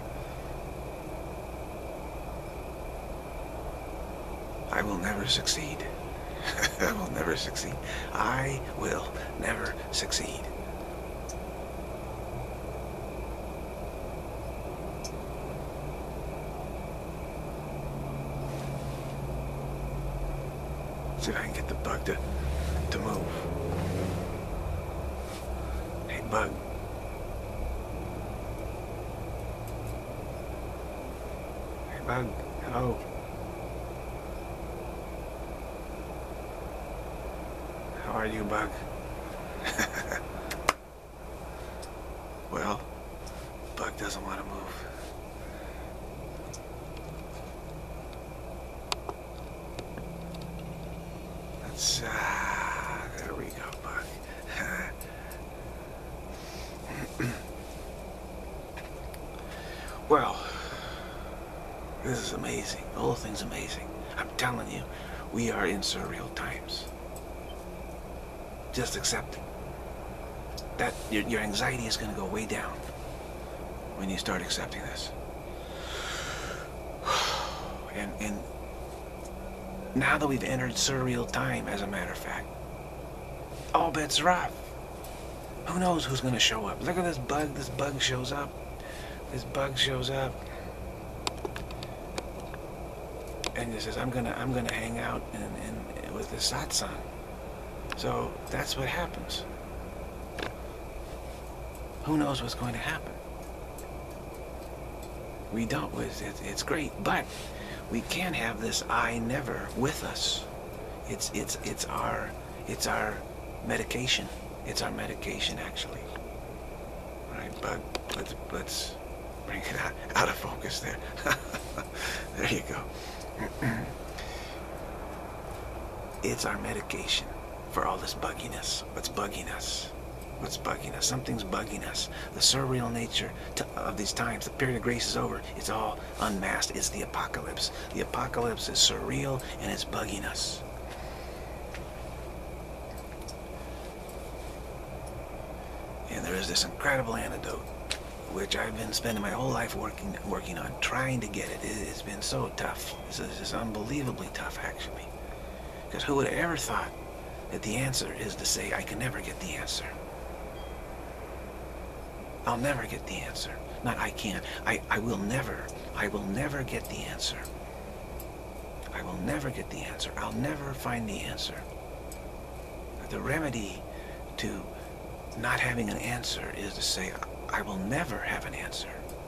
I will never succeed. I will never succeed. I will never succeed. See if I can get the bug to, to move. Hey, bug. Hey, bug. Hello. How are you, bug? Well, bug doesn't want to move. Let's, uh, there we go, bug. Well, this is amazing. The whole thing's amazing. I'm telling you, we are in surreal times. Just accept it. That your, your anxiety is going to go way down when you start accepting this. And, and now that we've entered surreal time, as a matter of fact, all bets are off. Who knows who's going to show up? Look at this bug. This bug shows up. This bug shows up. And he says, I'm gonna, I'm gonna hang out in, in, with the satsang. So that's what happens. Who knows what's going to happen? We don't. It's, it's great, but we can't have this I never with us. It's it's it's our it's our medication. It's our medication, actually. All right, bug. Let's let's bring it out, out of focus there. There you go. It's our medication for all this bugginess. What's bugging us? What's bugging us? Something's bugging us. The surreal nature to, of these times. The period of grace is over. It's all unmasked. It's the apocalypse. The apocalypse is surreal and it's bugging us. And there is this incredible antidote, which I've been spending my whole life working working on, trying to get it. it it's been so tough. It's, it's unbelievably tough, actually. Because who would have ever thought that the answer is to say, I can never get the answer. I'll never get the answer. Not I can't. I, I will never. I will never get the answer. I will never get the answer. I'll never find the answer. The remedy to not having an answer is to say, I will never have an answer.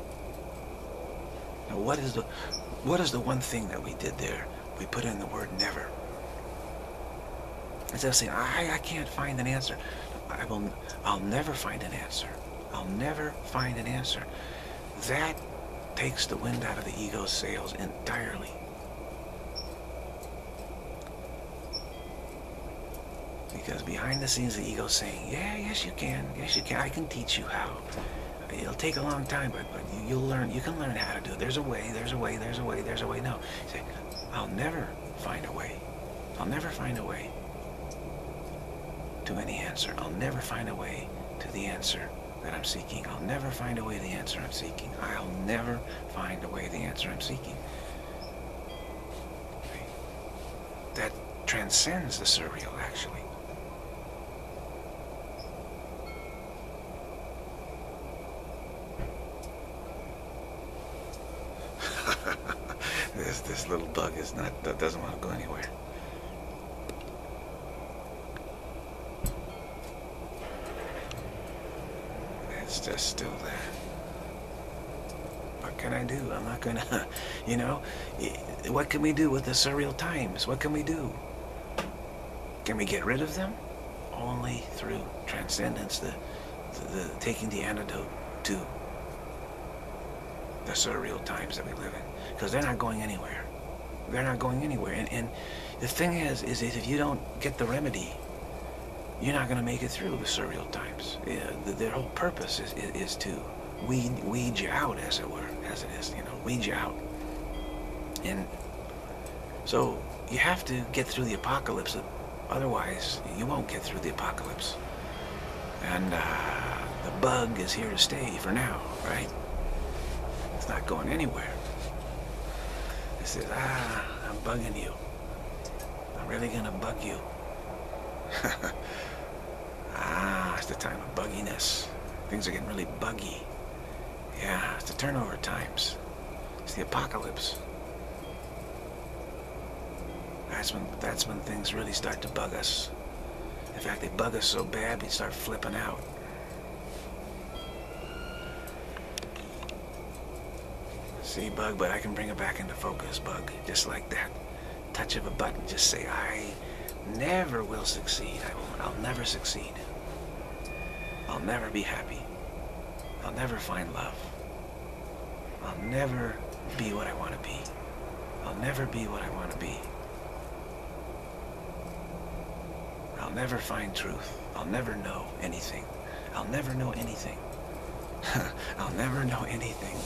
Now, what is the, what is the one thing that we did there? We put in the word never. Instead of saying, I, I can't find an answer, I will, I'll never find an answer. I'll never find an answer. That takes the wind out of the ego's sails entirely. Because behind the scenes, the ego's saying, yeah, yes you can, yes you can, I can teach you how. It'll take a long time, but, but you, you'll learn, you can learn how to do it. There's a way, there's a way, there's a way, there's a way. No, you say, I'll never find a way. I'll never find a way to any answer. I'll never find a way to the answer that I'm seeking. I'll never find a way to the answer I'm seeking. I'll never find a way to the answer I'm seeking. That transcends the surreal, actually. this this little bug is not that doesn't want to go anywhere. It's just still there. What can I do? I'm not gonna, you know, what can we do with the surreal times? What can we do? Can we get rid of them? Only through transcendence, the, the, the taking the antidote to the surreal times that we live in, because they're not going anywhere. They're not going anywhere. And, and the thing is, is that if you don't get the remedy, you're not going to make it through the surreal times. Yeah, the, their whole purpose is, is, is to weed, weed you out, as it were, as it is, you know, weed you out. And so you have to get through the apocalypse. Otherwise, you won't get through the apocalypse. And uh, the bug is here to stay for now, right? It's not going anywhere. It says, ah, I'm bugging you. I'm really gonna bug you. Ah, it's the time of bugginess. Things are getting really buggy. Yeah, it's the turnover times. It's the apocalypse. That's when, that's when things really start to bug us. In fact, they bug us so bad, we start flipping out. See, Bug, but I can bring it back into focus, Bug. Just like that. Touch of a button. Just say, I never will succeed. I won't. I'll never succeed. I'll never be happy. I'll never find love. I'll never be what I want to be. I'll never be what I want to be. I'll never find truth. I'll never know anything. I'll never know anything. I'll never know anything.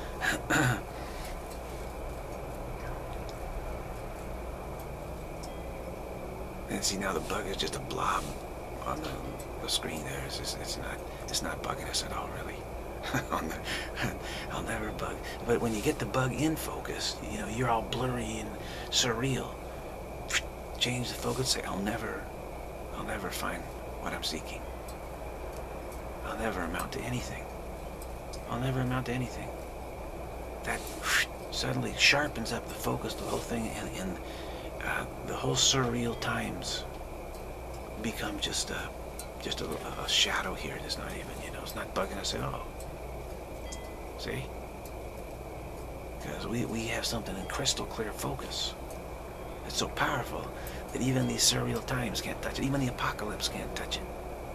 And see, now the bug is just a blob on the, the screen there. It's, just, it's not it's not bugging us at all, really. on the, I'll never bug. But when you get the bug in focus, you know, you're all blurry and surreal. Change the focus, say, I'll never, I'll never find what I'm seeking. I'll never amount to anything. I'll never amount to anything. That suddenly sharpens up the focus, the whole thing, and, and uh, the whole surreal times become just a, just a, a shadow here. It's not even, you know, it's not bugging us at all. See? Because we, we have something in crystal clear focus. It's so powerful that even these surreal times can't touch it. Even the apocalypse can't touch it.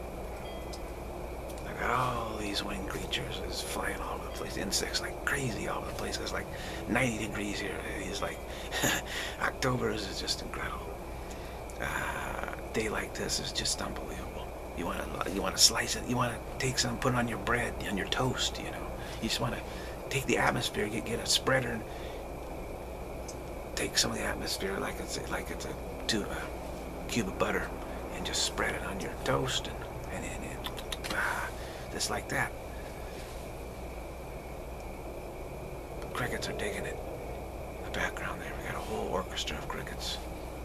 I got all these winged creatures is flying all over the place. Insects like crazy all over the place. It's like ninety degrees here. It's like October is just incredible. Uh, day like this is just unbelievable. You want to you want to slice it. You want to take some, put it on your bread, on your toast. You know. You just want to take the atmosphere, get get a spreader, and take some of the atmosphere like it's like it's a, two, a cube of butter, and just spread it on your toast, and and, and, and ah, just like that. The crickets are digging it. The background there, we got a whole orchestra of crickets.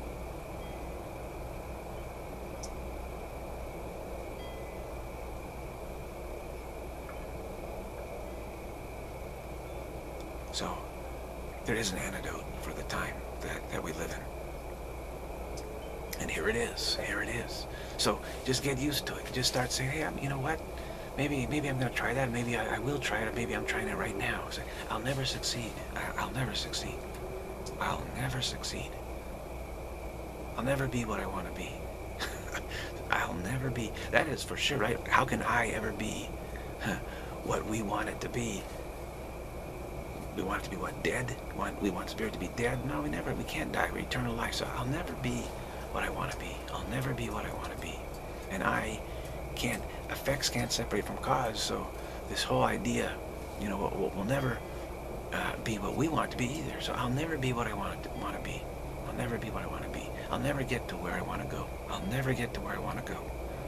So, there is an antidote for the time that, that we live in. And here it is. Here it is. So, just get used to it. Just start saying, hey, I'm, you know what? Maybe maybe I'm going to try that. Maybe I, I will try it. Or maybe I'm trying it right now. Say, I'll never succeed. I, I'll never succeed. I'll never succeed. I'll never be what I want to be. I'll never be. That is for sure, right? How can I ever be what we want it to be? We want it to be what, dead? We want, we want spirit to be dead? No, we never, we can't die. We're eternal life. So I'll never be what I want to be. I'll never be what I want to be. And I can't, effects can't separate from cause. So this whole idea, you know, will, will never uh, be what we want to be either. So I'll never be what I want to, want to be. I'll never be what I want to be. I'll never get to where I want to go. I'll never get to where I want to go.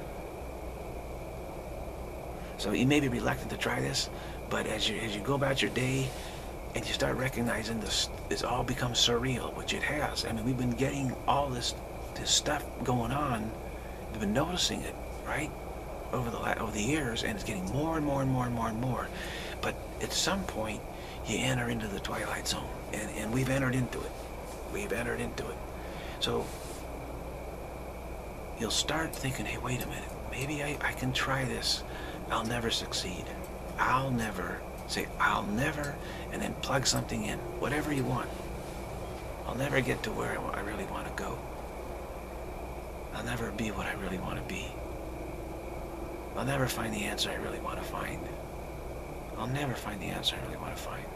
So you may be reluctant to try this, but as you, as you go about your day, and you start recognizing this, this all becomes surreal, which it has. I mean, we've been getting all this, this stuff going on. We've been noticing it, right, over the over the years, and it's getting more and more and more and more and more. But at some point, you enter into the twilight zone, and and we've entered into it. We've entered into it. So you'll start thinking, hey, wait a minute, maybe I, I can try this. I'll never succeed. I'll never. Say, I'll never, and then plug something in, whatever you want. I'll never get to where I really want to go. I'll never be what I really want to be. I'll never find the answer I really want to find. I'll never find the answer I really want to find.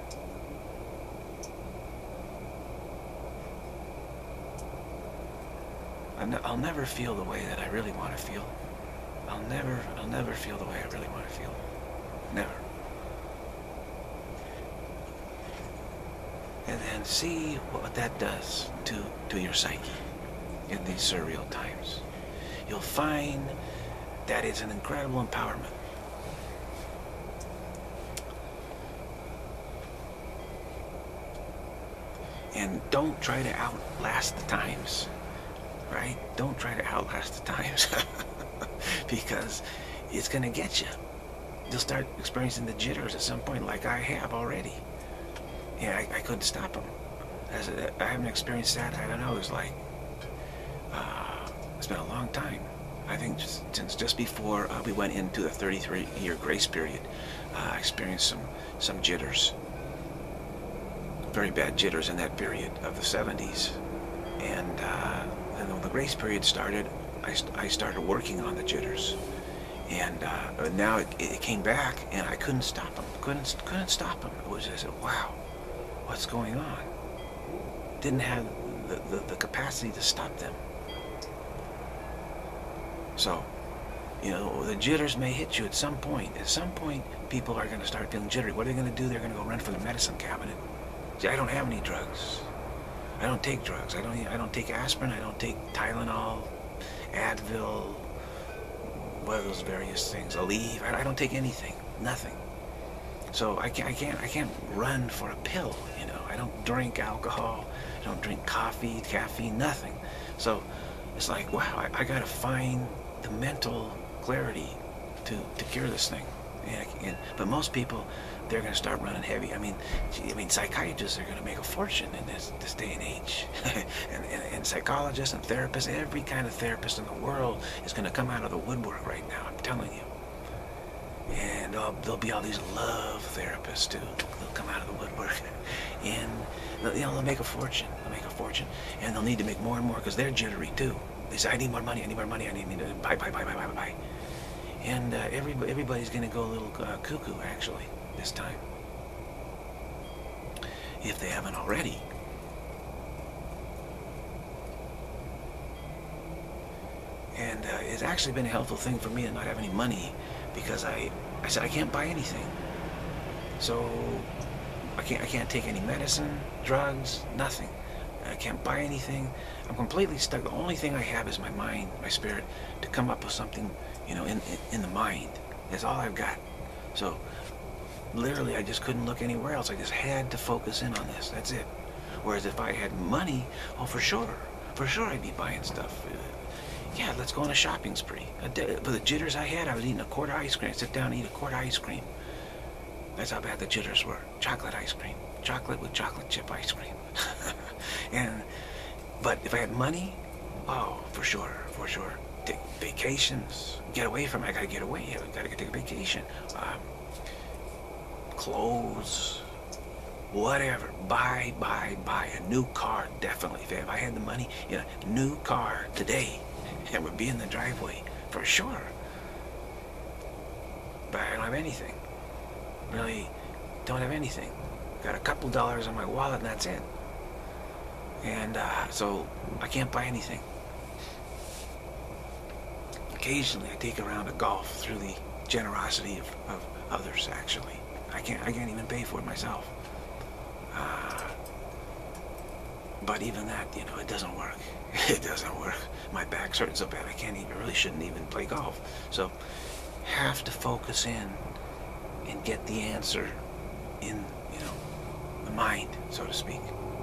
I'll never feel the way that I really want to feel. I'll never, I'll never feel the way I really want to feel. Never. And then see what that does to, to your psyche in these surreal times. You'll find that it's an incredible empowerment. And don't try to outlast the times, right? Don't try to outlast the times because it's going to get you. You'll start experiencing the jitters at some point like I have already. And I, I couldn't stop them. As a, I haven't experienced that, I don't know, it's like, uh, it's been a long time. I think just, since just before uh, we went into the thirty-three year grace period, uh, I experienced some, some jitters. Very bad jitters in that period of the seventies. And, uh, and when the grace period started, I, st I started working on the jitters. And uh, now it, it came back, and I couldn't stop them. Couldn't, couldn't stop them. It was just, wow, what's going on? Didn't have the, the, the capacity to stop them. So, you know, the jitters may hit you at some point. At some point, people are going to start feeling jittery. What are they going to do? They're going to go run for the medicine cabinet. See, I don't have any drugs. I don't take drugs. I don't. I don't take aspirin. I don't take Tylenol, Advil, what are those various things? Aleve. I, I don't take anything. Nothing. So I can't. I can't. I can't run for a pill. You know. I don't drink alcohol. I don't drink coffee, caffeine, nothing. So it's like, wow. I, I got to find the mental clarity to to cure this thing. And, and, but most people, they're going to start running heavy. I mean, I mean, psychiatrists are going to make a fortune in this this day and age, and, and, and psychologists and therapists, every kind of therapist in the world is going to come out of the woodwork right now. I'm telling you. And uh, there'll be all these love therapists too. They'll come out of the woodwork, and they'll, you know, they'll make a fortune. They'll make a fortune, and they'll need to make more and more because they're jittery too. They say, I need more money. I need more money. I need, need to buy, buy, buy, buy, buy, buy. And uh, everybody, everybody's going to go a little uh, cuckoo, actually, this time. If they haven't already. And uh, it's actually been a helpful thing for me to not have any money because I, I said I can't buy anything. So I can't, I can't take any medicine, drugs, nothing. I can't buy anything. I'm completely stuck. The only thing I have is my mind, my spirit, to come up with something, you know, in, in, in the mind. That's all I've got. So, literally, I just couldn't look anywhere else. I just had to focus in on this. That's it. Whereas if I had money, oh, for sure. For sure I'd be buying stuff. Uh, yeah, let's go on a shopping spree. But the jitters I had, I was eating a quart of ice cream. I'd sit down and eat a quart of ice cream. That's how bad the jitters were. Chocolate ice cream. Chocolate with chocolate chip ice cream. and, but if I had money, oh, for sure, for sure. Take vacations, get away from it. I gotta get away. I gotta take a vacation. Um, clothes, whatever. Buy, buy, buy a new car. Definitely. If I had the money, you know, new car today, it would be in the driveway for sure. But I don't have anything. Really, don't have anything. Got a couple dollars in my wallet, and that's it. And uh, so I can't buy anything. Occasionally, I take a round of golf through the generosity of, of others. Actually, I can't. I can't even pay for it myself. Uh, but even that, you know, it doesn't work. It doesn't work. My back's hurting so bad I can't even. Really shouldn't even play golf. So, have to focus in and get the answer in, you know, the mind, so to speak.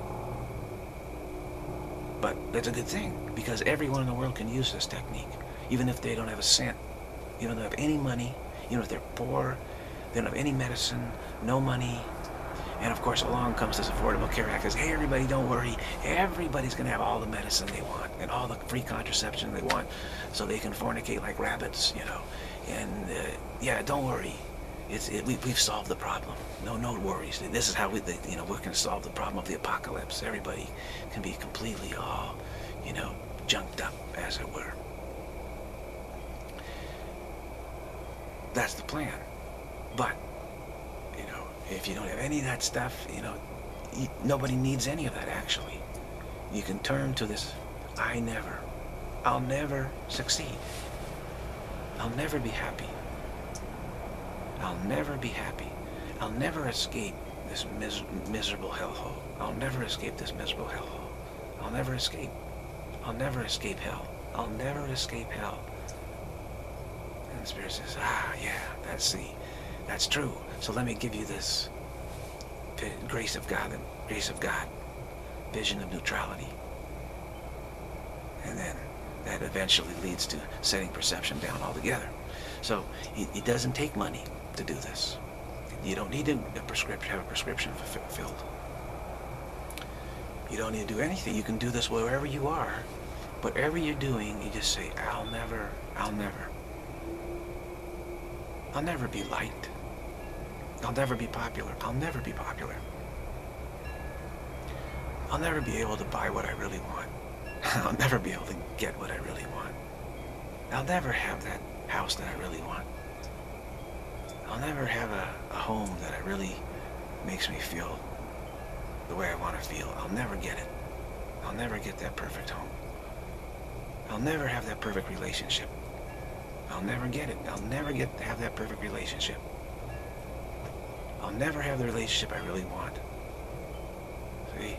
But that's a good thing because everyone in the world can use this technique. Even if they don't have a cent, even if they don't have any money, even if they're poor, they don't have any medicine, no money, and of course along comes this Affordable Care Act. Says, hey, everybody, don't worry. Everybody's going to have all the medicine they want and all the free contraception they want, so they can fornicate like rabbits, you know. And uh, yeah, don't worry. It's it, we, we've solved the problem. No, no worries. This is how we, the, you know, we're going to solve the problem of the apocalypse. Everybody can be completely all, you know, junked up, as it were. That's the plan. But, you know, if you don't have any of that stuff, you know, you, nobody needs any of that, actually. You can turn to this, I never, I'll never succeed. I'll never be happy. I'll never be happy. I'll never escape this mis miserable hellhole. I'll never escape this miserable hellhole. I'll never escape. I'll never escape hell. I'll never escape hell. And the Spirit says, ah, yeah, that's the, that's true. So let me give you this grace of God, the grace of God, vision of neutrality. And then that eventually leads to setting perception down altogether. So it, it doesn't take money to do this. You don't need to a prescription, have a prescription fulfilled. You don't need to do anything. You can do this wherever you are. Whatever you're doing, you just say, I'll never, I'll never. I'll never be liked. I'll never be popular. I'll never be popular. I'll never be able to buy what I really want. I'll never be able to get what I really want. I'll never have that house that I really want. I'll never have a, a home that I really makes me feel the way I want to feel. I'll never get it. I'll never get that perfect home. I'll never have that perfect relationship. I'll never get it. I'll never get to have that perfect relationship. I'll never have the relationship I really want. See?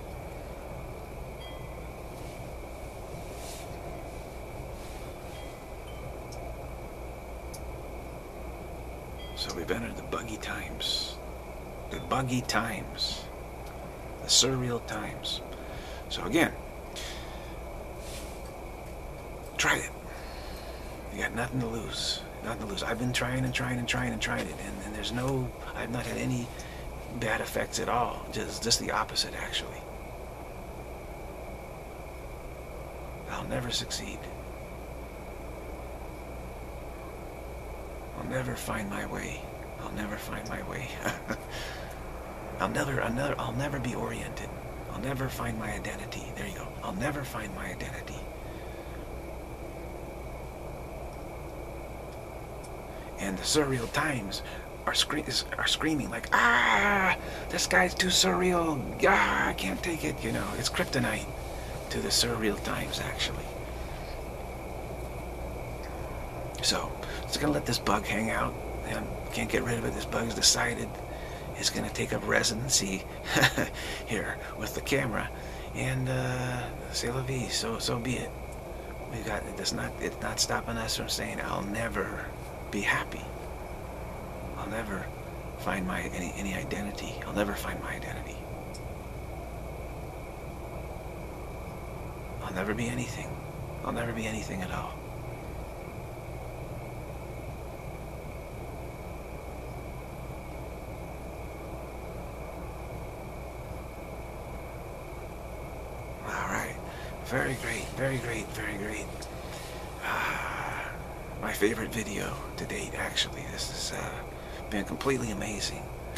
So we've entered the buggy times. The buggy times. The surreal times. So again, try it. You got nothing to lose. Nothing to lose. I've been trying and trying and trying and trying it, and, and there's no, I've not had any bad effects at all. Just, just the opposite, actually. I'll never succeed. I'll never find my way. I'll never find my way. I'll never, I'll never, I'll never be oriented. I'll never find my identity. There you go. I'll never find my identity. And the surreal times are, scre are screaming like, ah, this guy's too surreal. Ah, I can't take it. You know, it's kryptonite to the surreal times, actually. So, it's going to let this bug hang out. And can't get rid of it. This bug's decided it's going to take up residency here with the camera. And, uh, c'est la vie. So, so be it. We got, it's not, it's not stopping us from saying, I'll never be happy. I'll never find my any any identity. I'll never find my identity. I'll never be anything. I'll never be anything at all. All right. Very great. Very great. Very great. Ah, my favorite video to date, actually. This has uh, been completely amazing.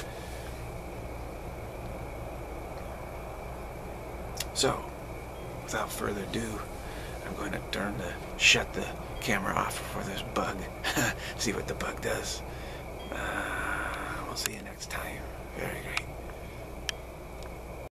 So, without further ado, I'm going to turn the, shut the camera off for this bug. See what the bug does. Uh, we'll see you next time. Very great.